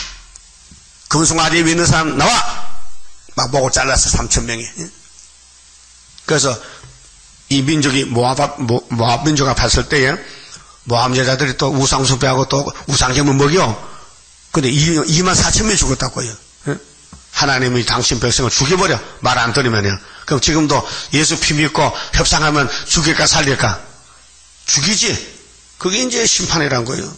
금송아지 믿는 사람 나와! 막 목을 잘랐어, 삼천 명이. 응? 그래서 이 민족이 모압, 모압 민족이 봤을 때에 모함 여자들이 또 우상숭배하고 또 우상제물 먹여. 근데 이만 사천 명이 죽었다고요. 하나님이 당신 백성을 죽여버려. 말 안 들으면요. 그럼 지금도 예수 피 믿고 협상하면 죽일까 살릴까? 죽이지. 그게 이제 심판이란 거예요.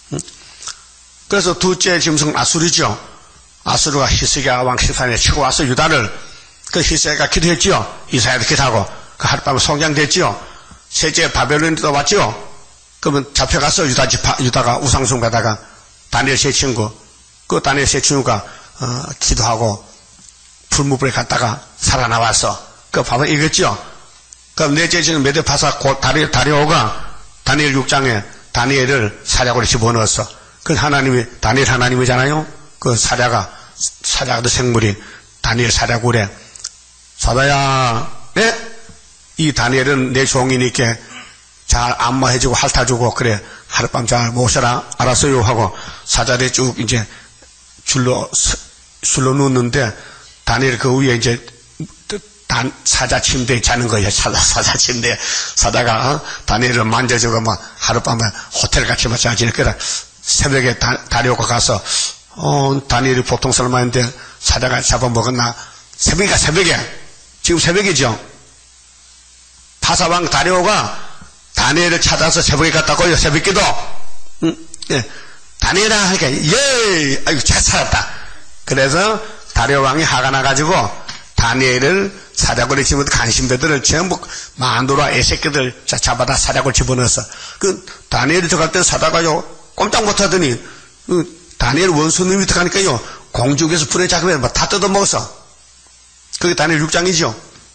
그래서 둘째 짐승 아수르죠. 아수르가 히스기야 왕 십삼 년에 치고 와서 유다를, 그 히스기야가 기도했지요. 이사야도 기도하고 그 하룻밤에 성장됐지요. 셋째 바벨론도 왔지요. 그러면 잡혀가서 유다 지파, 유다가 우상숭배하다가 다니엘 세 친구, 그 다니엘 세 친구가, 어, 기도하고 풀무불에 갔다가 살아나와서, 그 밥을 이겼죠? 그럼 넷째 지금 메데파사 다리, 다리오가 다니엘 육 장에 다니엘을 사략으로 집어넣었어. 그 하나님이, 다니엘 하나님이잖아요? 그 사략아, 사략도 생물이 다니엘 사략으래. 사다야, 네? 이 다니엘은 내 종이니까 잘 안마해주고 핥아주고 그래 하룻밤 잘 모셔라 알았어요 하고 사자대 쭉 이제 줄로 줄로 누웠는데 다니엘 그 위에 이제 단, 사자 침대에 자는 거예요. 사자 사자 침대에 사다가 어? 다니엘을 만져주고 막 하룻밤에 호텔같이 막 자지. 그래 새벽에 다, 다리오가 가서 어 다니엘이 보통 사람 아닌데 사자가 잡아먹었나. 새벽이가 새벽에 지금 새벽이죠. 파사왕 다리오가 다니엘을 찾아서 새벽에 갔다고요. 새벽기도. 응? 예. 다니엘아 하니까 예, 아이고 잘 살았다. 그래서 다리오 왕이 화가 나가지고 다니엘을 사자굴에 집어넣어 간신배들을 전부 마누라 애새끼들 잡아다 사자굴 집어넣었어. 그 다니엘이 들어갈 때 사다가요 꼼짝 못하더니 그 다니엘 원수님이 들어가니까요 공중에서 불에 잡으면 다 뜯어먹었어. 그게 다니엘 육 장이죠.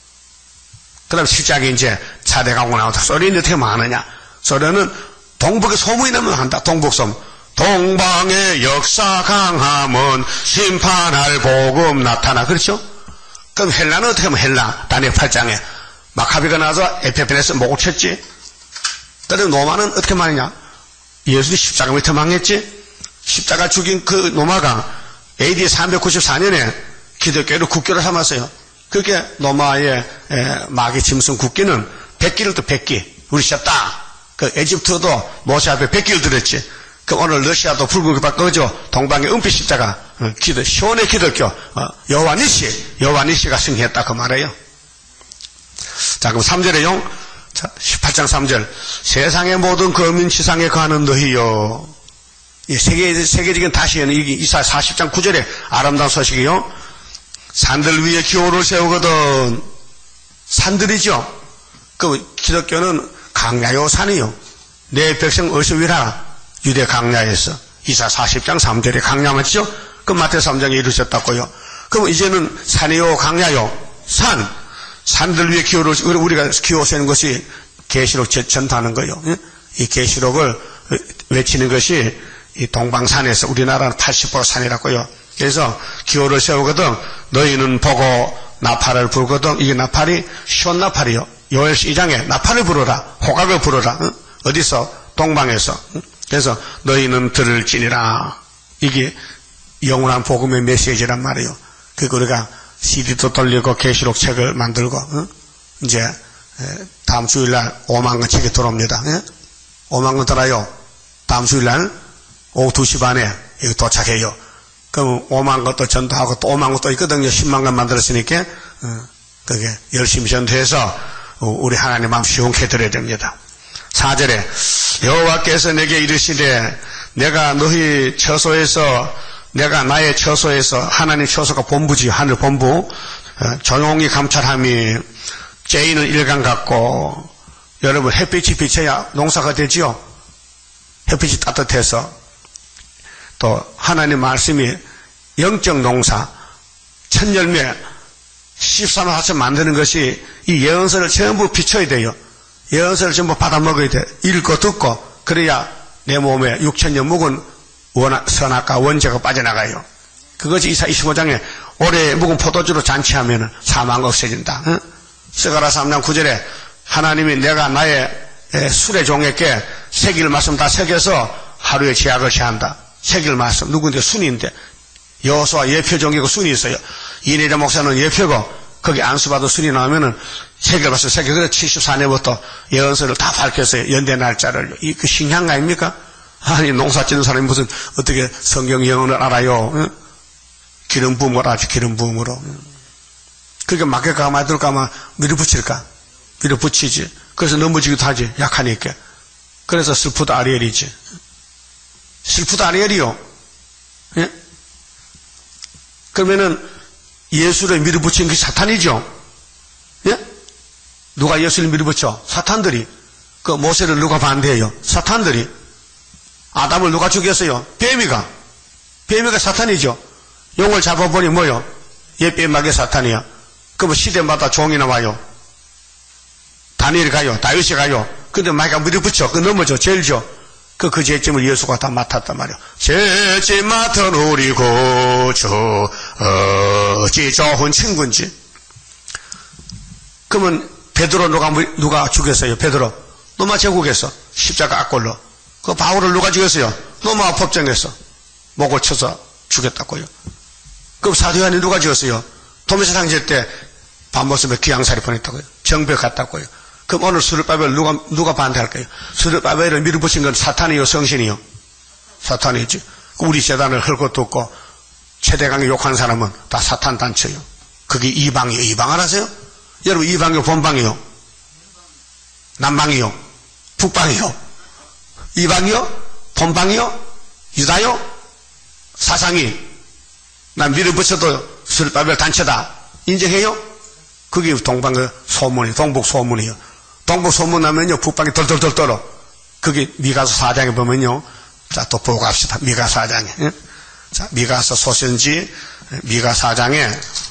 그 다음에 칠 장이 이제 차대가고 나오다. 소련이 어떻게 많으냐. 소련은 동북에 소문이 나면 한다. 동북섬. 동방의 역사 강함은 심판할 복음 나타나. 그렇죠? 그럼 헬라는 어떻게 하면 헬라. 다니엘 팔 장에. 마카비가 나와서 에페페네스 목을 쳤지. 그다음에 노마는 어떻게 말이냐. 예수님 십자가 밑에 망했지. 십자가 죽인 그 노마가 에이디 삼백구십사 년에 기독교를 국교를 삼았어요. 그렇게 노마의 마귀 짐승 국기는 백기를 또 백기. 우리 시합다. 그 에집트도 모세 앞에 백기를 들었지. 그 오늘 러시아도 붉은 깃발 꺼져 동방의 은빛 십자가 기도 시온의 기독교 여호와 니시 여호와 니시가 승리했다 그 말이에요. 자 그럼 삼 절에요. 자 십팔 장 삼 절 세상의 모든 거민 지상에 거하는 너희요. 이 세계 세계적인 다시에는 이 이사 사십 장 구 절에 아름다운 소식이요. 산들 위에 기호를 세우거든. 산들이죠. 그 기독교는 강야요 산이요. 내 백성 어디서 위라? 유대 강야에서. 이사 사십 장 삼 절에 강야 맞죠? 그 마태 삼 장에 이루셨다고요. 그럼 이제는 산이요 강야요. 산. 산들 위에 기호를 우리가 기호 세는 것이 계시록 전파하는 거예요. 이 계시록을 외치는 것이 이 동방산에서 우리나라는 팔십 퍼센트 산이라고요. 그래서 기호를 세우거든 너희는 보고 나팔을 불거든. 이게 나팔이 시온 나팔이요. 요엘서 이 장에 나팔을 불어라. 호각을 불어라. 응? 어디서? 동방에서. 응? 그래서 너희는 들을지니라. 이게 영원한 복음의 메시지란 말이에요. 그리고 우리가 씨디도 돌리고 계시록 책을 만들고 응? 이제 다음 주일날 오만 권 책이 들어옵니다. 응? 오만 권 들어요. 다음 주일날 오후 두 시 반에 여기 도착해요. 그럼 오만 것도 전도하고 또 오만 것도 있거든요. 십만 권 만들었으니까 어, 그게 열심히 전도해서 우리 하나님 마음 시원케 드려야 됩니다. 사 절에 여호와께서 내게 이르시되 내가 너희 처소에서 내가 나의 처소에서 하나님 처소가 본부지 하늘 본부 어, 조용히 감찰함이 째이는 일간 같고 여러분 햇빛이 비쳐야 농사가 되지요. 햇빛이 따뜻해서 또 하나님 말씀이 영적 농사 천열매 십삼 화천 만드는 것이 이 예언서를 전부 비춰야 돼요. 예언서를 전부 받아 먹어야 돼. 읽고 듣고 그래야 내 몸에 육천년 묵은 선악과 원죄가 빠져나가요. 그것이 이사 이십오 장에 올해 묵은 포도주로 잔치하면 사망 없어진다. 응? 스가랴 삼 장 구 절에 하나님이 내가 나의 술의 종에게 새길 말씀 다 새겨서 하루에 제약을 취한다. 새길 말씀 누구인데 순인데 여호수아 예표종이고 순이 있어요. 이내자 목사는 예표고 거기 안수받아 순이 나오면은 새길 말씀 새겨. 그래서 칠십사 년부터 예언서를 다 밝혔어요. 연대 날짜를. 이 그 신앙 아닙니까? 아니 농사 짓는 사람이 무슨 어떻게 성경 예언을 알아요? 응? 기름 부음을 알지 기름 부음으로. 그렇게 맡길까 말들까 밀어붙일까? 밀어붙이지. 그래서 넘어지기도 하지 약하니까. 그래서 슬프다 아리엘이지. 슬프다 아리엘이요. 예? 그러면은 예수를 밀어붙인 게 사탄이죠. 예? 누가 예수를 밀어붙여? 사탄들이. 그 모세를 누가 반대해요? 사탄들이. 아담을 누가 죽였어요? 뱀이가. 뱀이가 사탄이죠. 용을 잡아보니 뭐요? 옛뱀하게 사탄이야. 그러면 시대마다 종이 나와요. 다니엘이 가요. 다윗이 가요. 근데 마이가 밀어붙여. 그 넘어져. 죄죠. 그, 그 죄짐을 예수가 다 맡았단 말이에요. 죄짐 맡은 우리 구주, 어찌 좋은 친구인지. 그러면, 베드로 누가, 누가 죽였어요? 베드로. 노마 제국에서. 십자가 악골로. 그 바울을 누가 죽였어요? 노마 법정에서. 목을 쳐서 죽였다고요. 그럼 사도 요한이 누가 죽였어요? 도미사 상제 때 밥 먹으면 귀양살이 보냈다고요. 정벽 갔다고요. 그럼 오늘 스룹바벨 누가, 누가 반대할까요? 스룹바벨을 밀어붙인 건 사탄이요, 성신이요? 사탄이지. 우리 재단을 헐고 뜯고 최대강에 욕한 사람은 다 사탄 단체요. 그게 이방이요. 이방 알아세요? 여러분, 이방이요, 본방이요? 남방이요? 북방이요? 이방이요? 본방이요? 유다요? 사상이 난 밀어붙여도 스룹바벨 단체다 인정해요? 그게 동방 소문이 동북 소문이요. 동북 소문 나면요 북방이 덜덜덜 떨어. 그게 미가서 사 장에 보면요. 자, 또 보고 갑시다. 미가 사 장에. 예? 자, 미가서 소선지 미가 사 장에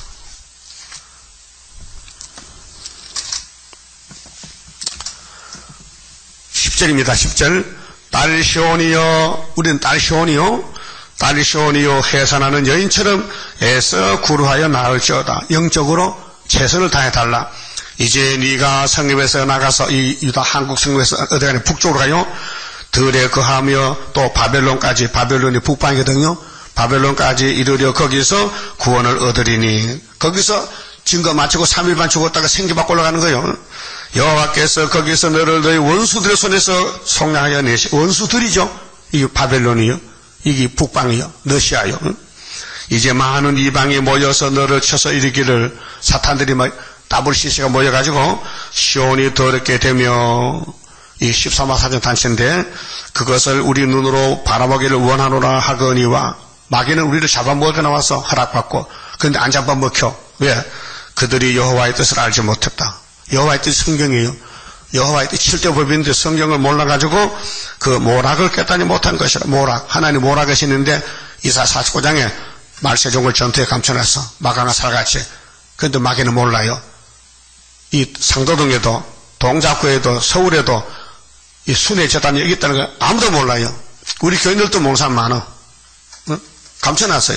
십 절입니다. 십 절. 딸 시온이여, 우리는 딸 시온이요. 딸 시온이요, 해산하는 여인처럼 애써 구루하여 나을지어다. 영적으로 최선을 다해달라. 이제 네가 성읍에서 나가서 이 유다 한국 성읍에서 어디 가냐 북쪽으로 가요. 들에 거하며 또 바벨론까지, 바벨론이 북방이거든요. 바벨론까지 이르려 거기서 구원을 얻으리니. 거기서 증거 마치고 삼 일반 죽었다가 생기받고 올라가는 거예요. 여호와께서 거기서 너를 너희 원수들의 손에서 속량하여 내시. 원수들이죠. 이게 바벨론이요. 이게 북방이요. 러시아요. 이제 많은 이방이 모여서 너를 쳐서 이르기를, 사탄들이 막 더블유씨씨가 모여가지고 시온이 더럽게 되며, 이 십삼 화 사전 단체인데 그것을 우리 눈으로 바라보기를 원하노라 하거니와, 마귀는 우리를 잡아먹어 나와서 허락받고, 그런데 안 잡아먹혀. 왜? 그들이 여호와의 뜻을 알지 못했다. 여호와의 뜻이 성경이에요. 여호와의 뜻이 칠대법인데 성경을 몰라가지고 그 모락을 깨닫지 못한 것이라. 모락, 하나님 모락하시는데 이사 사십구 장에 말세종을 전투에 감춰놨어. 마가나 살같이. 그런데 마귀는 몰라요. 이 상도동에도 동작구에도 서울에도 이 순회 재단이 여기 있다는 걸 아무도 몰라요. 우리 교인들도 모르는 사람 많아. 응? 감춰놨어요.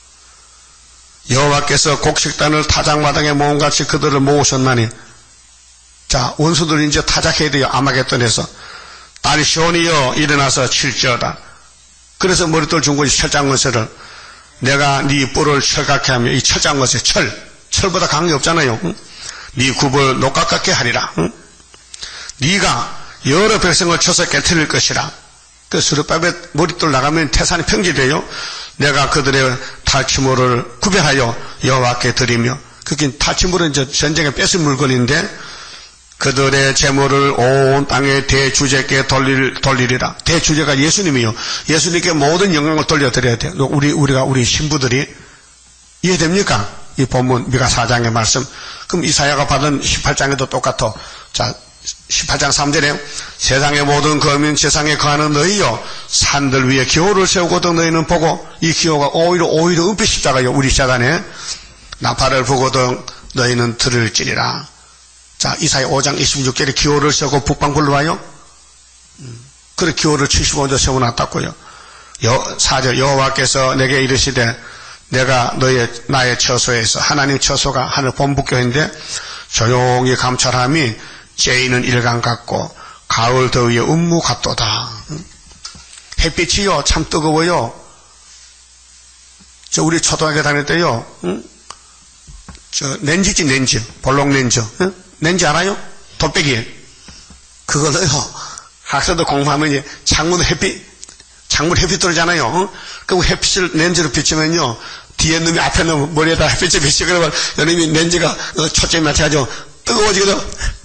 여호와께서 곡식단을 타작마당에 모음같이 그들을 모으셨나니. 자, 원수들 이제 타작해야 돼요. 아마겟돈에서. 딸 시온이여 일어나서 칠지어다. 그래서 머리돌 준 것이 철장건설을, 내가 네 뿔을 철같게 하며, 이 철장건설, 철, 철보다 강한 게 없잖아요. 응? 네 굽을 녹같게 하리라. 응? 네가 여러 백성을 쳐서 깨트릴 것이라. 그 스룹바벨 머리돌 나가면 태산이 평지돼요. 내가 그들의 탈취물을 구별하여 여호와께 드리며. 그게 탈취물은 이제 전쟁에 뺏은 물건인데, 그들의 재물을 온 땅의 대주제께 돌릴, 돌리리라. 대주제가 예수님이요. 예수님께 모든 영광을 돌려드려야 돼요. 우리, 우리가, 우리 신부들이. 이해됩니까? 이 본문, 미가 사 장의 말씀. 그럼 이사야가 받은 십팔 장에도 똑같아. 자, 십팔 장 삼 절에 세상의 모든 거민 세상에 거하는 너희여, 산들 위에 기호를 세우거든 너희는 보고, 이 기호가 오히려, 오히려 은빛 십자가요. 우리 십자가네. 나팔을 보거든 너희는 들을지리라. 자, 이사야 오 장 이십육 절에 기호를 세우고 북방 불러와요. 음, 그래 기호를 칠십오 절 세워놨다고요. 사 절 여호와께서 내게 이르시되, 내가 너의 나의 처소에서, 하나님 처소가 하늘 본북교인데 조용히 감찰함이 째이는 일강 같고 가을 더위에 음무 같도다. 음? 햇빛이요 참 뜨거워요. 저 우리 초등학교 다닐 때요. 음? 저 렌즈지 렌즈, 볼록 렌즈. 음? 렌즈 알아요? 돗배기. 그거는요, 학생들 공부하면 이제 창문 햇빛, 창문 햇빛 들어오잖아요. 어? 그럼 햇빛을 렌즈로 비치면요, 뒤에 놈이 앞에 놈 머리에다 햇빛을 비치고 그러면 여름이 렌즈가 초점이 맞춰가지고 뜨거워지거든.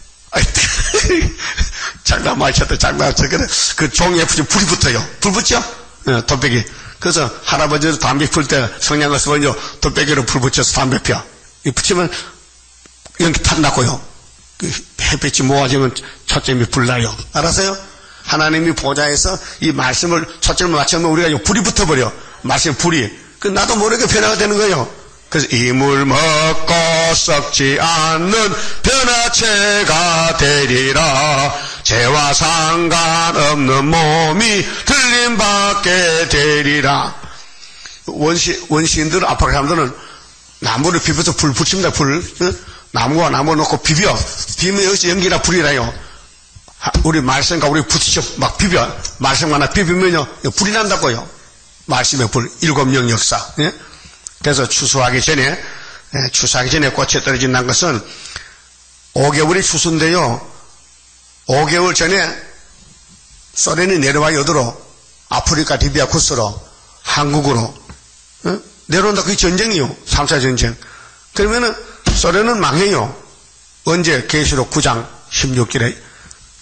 장난 많이 쳤다, 장난 쳤다. 그 종이 햇빛이 불이 붙어요. 불 붙죠? 어, 돗배기. 그래서 할아버지도 담배 풀 때 성냥을 쓰면요, 돗배기로 불 붙여서 담배 펴. 이 붙이면 연기 탁 나고요. 그 햇빛이 모아지면 초점이 불나요. 알았어요? 하나님이 보좌에서 이 말씀을 초점을 맞추면 우리가 불이 붙어버려. 말씀 불이. 그 나도 모르게 변화가 되는 거예요. 그래서 이물 먹고 썩지 않는 변화체가 되리라. 죄와 상관없는 몸이 틀림받게 되리라. 원시, 원시인들, 아프리카 사람들은 나무를 비벼서 불 붙입니다. 불. 나무와 나무 놓고 비벼. 비면 여기서 연기나 불이라요. 우리 말씀과 우리 부딪혀 막 비벼. 말씀 하나 비비면요, 불이 난다고요. 말씀의 불. 일곱 영 역사. 예? 그래서 추수하기 전에, 예, 추수하기 전에 꽃에 떨어진다는 것은 오 개월이 추수인데요. 오 개월 전에 소련이 내려와 여드로 아프리카 리비아 코스로 한국으로 예? 내려온다. 그게 전쟁이요. 삼 차 전쟁. 그러면은 소련은 망해요. 언제? 계시록 구 장 십육 절에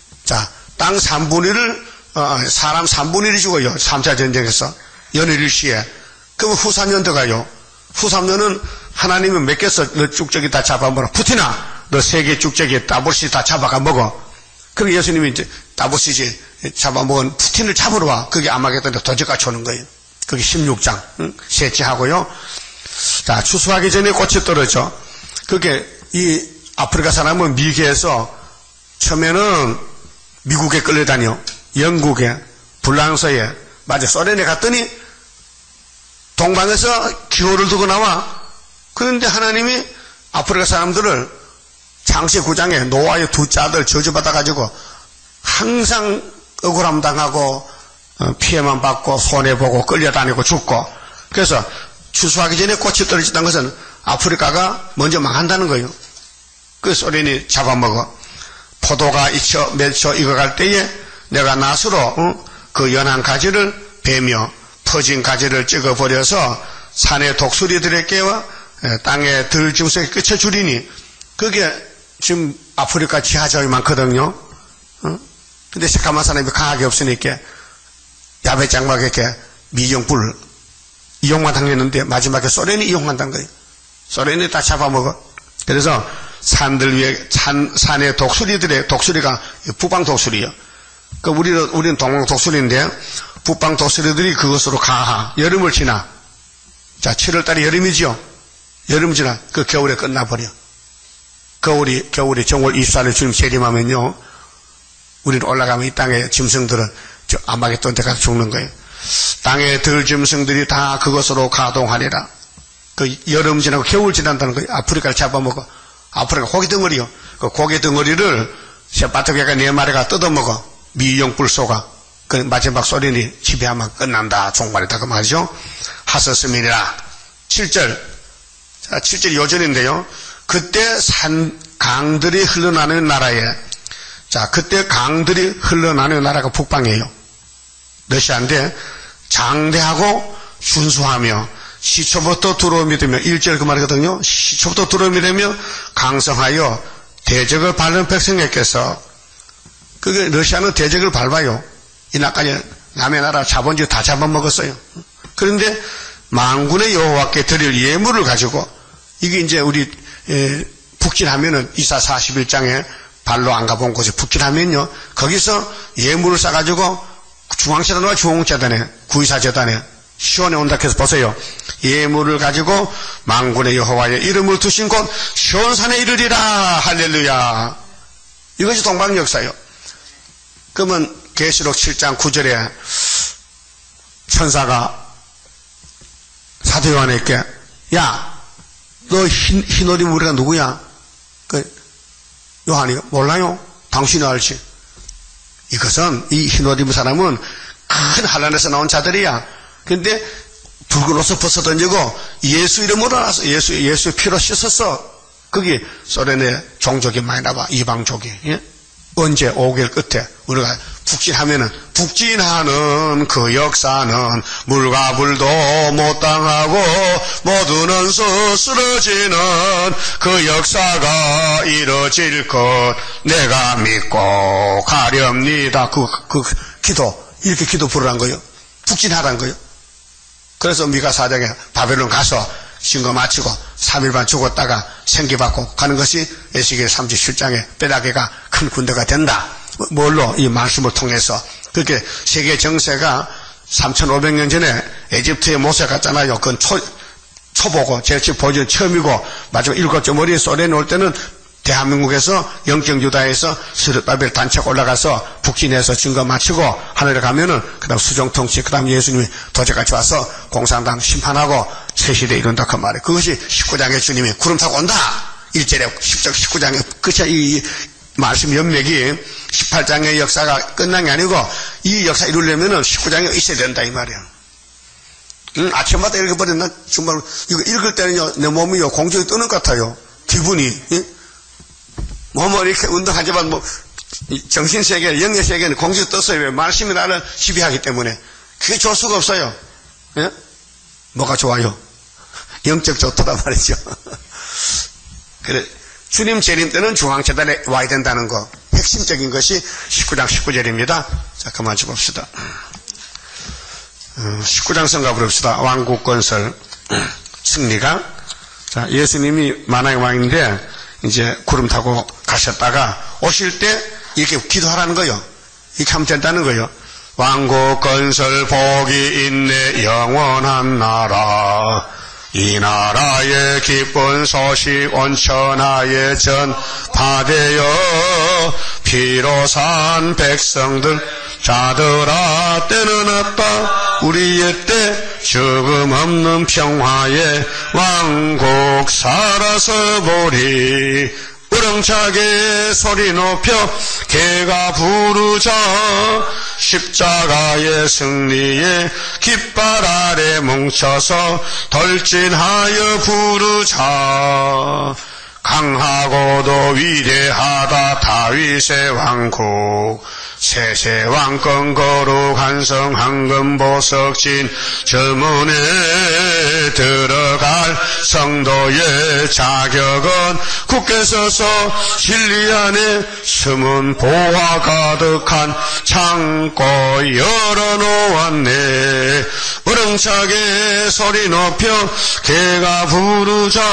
땅 삼분의 일을, 어, 사람 삼분의 일이 죽어요. 삼 차 전쟁에서. 연일일시에. 그럼 후 삼 년 더 가요. 후 삼 년은 하나님이 몇 개 써? 너 쭉저기 다 잡아먹어. 푸틴아, 너 세계 쭉저기 따보시 다 잡아가 먹어. 그리고 예수님이 이제 따보시지 잡아먹은 푸틴을 잡으러 와. 그게 아마겟돈에 도적같이 오는 거예요. 그게 십육 장. 응? 셋째하고요. 자, 추수하기 전에 꽃이 떨어져. 그게 이 아프리카 사람은 미개에서 처음에는 미국에 끌려다녀. 영국에, 불랑서에, 맞아, 소련에 갔더니 동방에서 기호를 두고 나와. 그런데 하나님이 아프리카 사람들을 장시 구장에 노아의 두 짤들 저주받아가지고 항상 억울함 당하고 피해만 받고 손해보고 끌려다니고 죽고. 그래서 추수하기 전에 꽃이 떨어진다는 것은 아프리카가 먼저 망한다는 거예요. 그 소련이 잡아먹어. 포도가 이초 몇 초 익어갈 때에 내가 낫으로 어? 그 연한 가지를 베며 퍼진 가지를 찍어버려서 산의 독수리들의 깨와 땅의 들짐승의 끝에 주리니. 그게 지금 아프리카 지하적이 많거든요. 어? 근데 새까만 사람이 강하게 없으니까 야배짱막에게 미정불 이용만 당했는데 마지막에 소련이 이용한다는 거예요. 소련이 다 잡아먹어. 그래서 산들 위에 산, 산의 독수리들의 독수리가 북방 독수리요. 그 우리는 우리는 동방 독수리인데 북방 독수리들이 그것으로 가. 여름을 지나. 자, 칠월 달에 여름이죠. 여름 지나 그 겨울에 끝나버려. 겨울이 겨울이 정월 이십사 일 주님 재림하면요. 우리는 올라가면 이 땅의 짐승들은 저 아마겟돈 데 가서 죽는 거예요. 땅의 들 짐승들이 다 그것으로 가동하리라. 그 여름 지나고 겨울 지난다는 거예요. 아프리카를 잡아먹어. 아프리카 고기 덩어리요. 그 고기 덩어리를 새바닥에가 네 마리가 뜯어먹어. 미용불 쏘가. 그 마지막 소련이 지배하면 끝난다. 종말이다. 그 말이죠. 하스스민이라. 칠 절. 자, 칠 절이 요절인데요. 그때 산, 강들이 흘러나는 나라에. 자, 그때 강들이 흘러나는 나라가 북방이에요. 러시아인데 장대하고 순수하며 시초부터 두려움이 되며 일 절 그 말이거든요. 시초부터 두려움이 되며 강성하여 대적을 밟는 백성에게서. 그게 러시아는 대적을 밟아요. 이날까지 남의 나라 자본주의 다 잡아먹었어요. 그런데 만군의 여호와께 드릴 예물을 가지고 이게 이제 우리 에, 북진하면은 이사 사십일 장에 발로 안 가본 곳에 북진하면요. 거기서 예물을 싸가지고 중앙재단과 중앙재단에 구이사 재단에 시온에 온다 해서 보세요. 예물을 가지고 만군의 여호와의 이름을 두신 곳 시온산에 이르리라. 할렐루야. 이것이 동방 역사예요. 그러면 계시록 칠 장 구 절에 천사가 사도 요한에게 야, 너 흰, 흰옷 입은 우리가 누구야? 그 요한이 몰라요? 당신이 알지. 이것은 이 흰옷 입은 사람은 큰 환란에서 나온 자들이야. 근데 붉은 옷을 벗어 던지고 예수 이름으로 나서 예수 예수의 피로 씻었어. 거기 소련의 종족이 많이 나와. 이방족이. 예? 언제 오 개월 끝에 우리가 북진하면은 북진하는 그 역사는 물과 불도 못 당하고 모두는 스스러지는 그 역사가 이뤄질 것 내가 믿고 가렵니다. 그, 그 기도 이렇게 기도 부르란 거예요. 북진하란 거예요. 그래서 미가 사 장에 바벨론 가서 신거 마치고 삼 일 반 죽었다가 생기받고 가는 것이 에스겔 삼십칠 장에 뼈다귀가 큰 군대가 된다. 뭘로? 이 말씀을 통해서. 그렇게 세계 정세가 삼천오백 년 전에 에집트에 모세 갔잖아요. 그건 초, 초보고 제일 보여준 처음이고 마지막 일곱 점 어린 소련에 올 때는 대한민국에서 영적 유다에서 스르바벨 단체가 올라가서 북진해서 증거 마치고 하늘에 가면은 그 다음 수정통치 그 다음 예수님이 도저같이 와서 공산당 심판하고 새시대에 이른다 그 말이에요. 그것이 십구 장에 주님이 구름 타고 온다. 일 절에 십 장 십구 장에 끝이 이 말씀 연맥이 십팔 장의 역사가 끝난 게 아니고 이 역사 이루려면은 십구 장에 있어야 된다 이 말이에요. 응? 아침마다 읽어버리면 나 정말 이거 읽을 때는요 내 몸이요 공중에 뜨는 것 같아요. 기분이. 응? 몸을 이렇게 운동하지만 뭐 정신세계 영예세계는 공중에 떴어요. 왜? 말씀이 나를 지배하기 때문에. 그게 좋을 수가 없어요. 예? 뭐가 좋아요? 영적 좋더라 말이죠. 그래 주님 재림 때는 중앙재단에 와야 된다는 거 핵심적인 것이 십구 장 십구 절입니다. 자, 그만 좀 봅시다. 어, 십구 장 성가 부릅시다. 왕국 건설 승리가. 자, 예수님이 만왕의 왕인데 이제 구름 타고 가셨다가 오실 때 이렇게 기도하라는 거요. 이렇게 하면 된다는 거요. 왕국 건설 복이 있네 영원한 나라. 이 나라의 기쁜 소식 온 천하에 전파되어 피로 산 백성들 자들아 때는 왔다 우리의 때 죽음 없는 평화의 왕국 살아서 보리. 우렁차게 소리 높여 개가 부르자 십자가의 승리에 깃발 아래 뭉쳐서 돌진하여 부르자. 강하고도 위대하다 다윗의 왕국. 세세 왕권 거룩한 성 황금 보석진 저문에 들어갈 성도의 자격은 굳게 서서 진리 안에 숨은 보화 가득한 창고 열어놓았네. 우렁차게 소리 높여 개가 부르자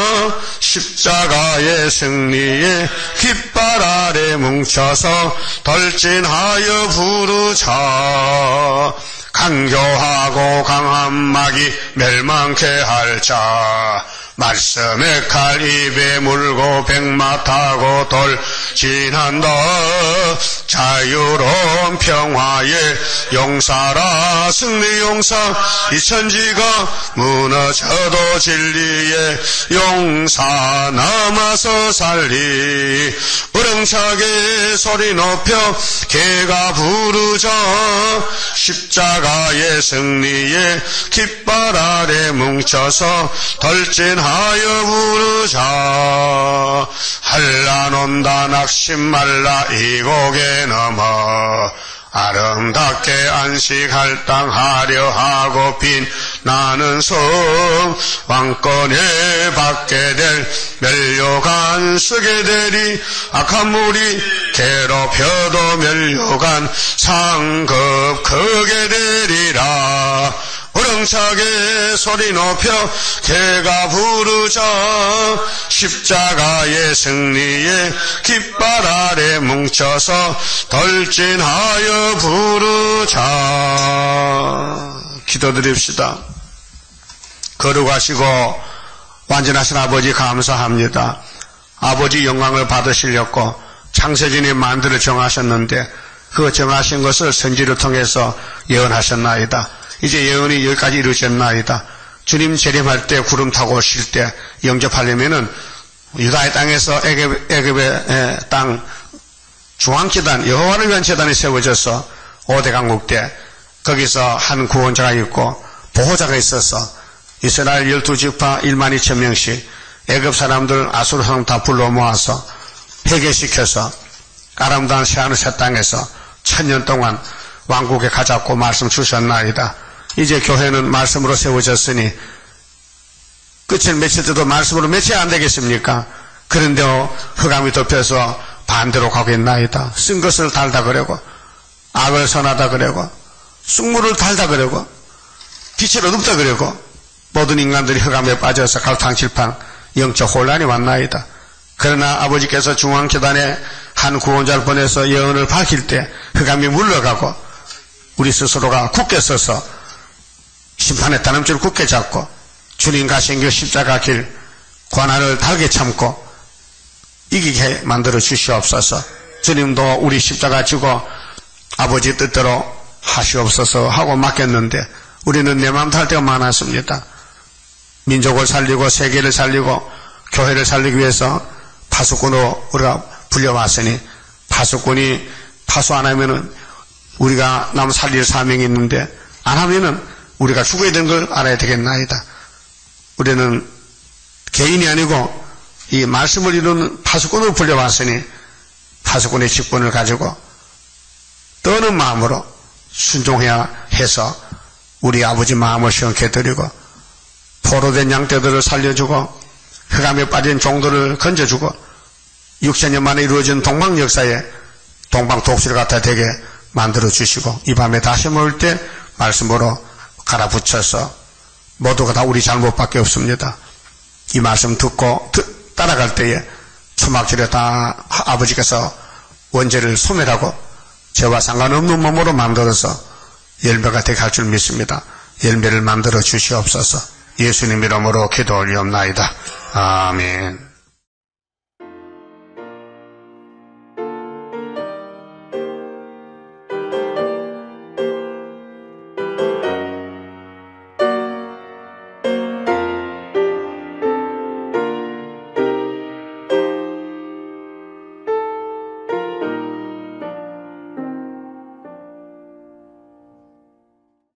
십자가의 승리에 깃발 아래 뭉쳐서 돌진 하여 부르자. 강교하고 강한 마귀 멸망케 할 자. 말씀의 칼 입에 물고 백마 타고 돌진한다. 자유로운 평화의 용사라 승리 용사. 이 천지가 무너져도 진리의 용사 남아서 살리. 우렁차게 소리 높여 개가 부르자 십자가의 승리에 깃발 아래 뭉쳐서 돌진하여 부르자. 한란온다 낙심 말라 이곡에 넘어 아름답게 안식할 땅 하려 하고 빛나는 성. 왕권에 받게 될 멸류관 쓰게 되리. 악한 무리 괴롭혀도 멸류관 상급 크게 되리라. 우렁차게 소리 높여 개가 부르자 십자가의 승리에 깃발 아래 뭉쳐서 돌진하여 부르자. 기도드립시다. 거룩하시고 완전하신 아버지 감사합니다. 아버지 영광을 받으시려고 창세전에 만들어 정하셨는데 그 정하신 것을 선지를 통해서 예언하셨나이다. 이제 예언이 여기까지 이루어졌나이다. 주님 재림할 때 구름 타고 오실 때 영접하려면은 유다의 땅에서 애굽, 애굽의 땅 중앙재단 여호와를 위한 재단이 세워져서 오대 강국 때 거기서 한 구원자가 있고 보호자가 있어서 이스라엘 열두 지파 일만 이천 명씩 애굽 사람들 아수르 사람 다 불러 모아서 회개시켜서 아름다운 새하늘 새 땅에서 천년 동안 왕국에 가자고 말씀 주셨나이다. 이제 교회는 말씀으로 세워졌으니 끝을 맺힐 때도 말씀으로 맺혀야 안 되겠습니까? 그런데 흑암이 덮여서 반대로 가겠나이다. 쓴 것을 달다 그러고 악을 선하다 그러고 쑥물을 달다 그러고 빛을 어둡다 그러고 모든 인간들이 흑암에 빠져서 갈팡질팡 영적 혼란이 왔나이다. 그러나 아버지께서 중앙재단에 한 구원자를 보내서 예언을 밝힐 때 흑암이 물러가고 우리 스스로가 굳게 서서 심판의 다름줄을 굳게 잡고 주님 가신 그 십자가 길 고난을 달게 참고 이기게 만들어 주시옵소서. 주님도 우리 십자가 지고 아버지 뜻대로 하시옵소서 하고 맡겼는데 우리는 내 마음 탈 때가 많았습니다. 민족을 살리고 세계를 살리고 교회를 살리기 위해서 파수꾼으로 우리가 불려왔으니 파수꾼이 파수 안 하면은 우리가 남 살릴 사명이 있는데 안 하면은 우리가 죽어야 되는 걸 알아야 되겠나이다. 우리는 개인이 아니고 이 말씀을 이루는 파수꾼으로 불려왔으니 파수꾼의 직분을 가지고 떠는 마음으로 순종해야 해서 우리 아버지 마음을 시원케 드리고 포로된 양떼들을 살려주고 흑암에 빠진 종들을 건져주고 육천 년 만에 이루어진 동방 역사에 동방 독수리 같아 되게 만들어 주시고 이 밤에 다시 모일 때 말씀으로 갈아붙여서 모두가 다 우리 잘못밖에 없습니다. 이 말씀 듣고 따라갈 때에 초막절에 다 아버지께서 원죄를 소멸하고 죄와 상관없는 몸으로 만들어서 열매가 되게 할 줄 믿습니다. 열매를 만들어 주시옵소서. 예수님 이름으로 기도 올리옵나이다. 아멘.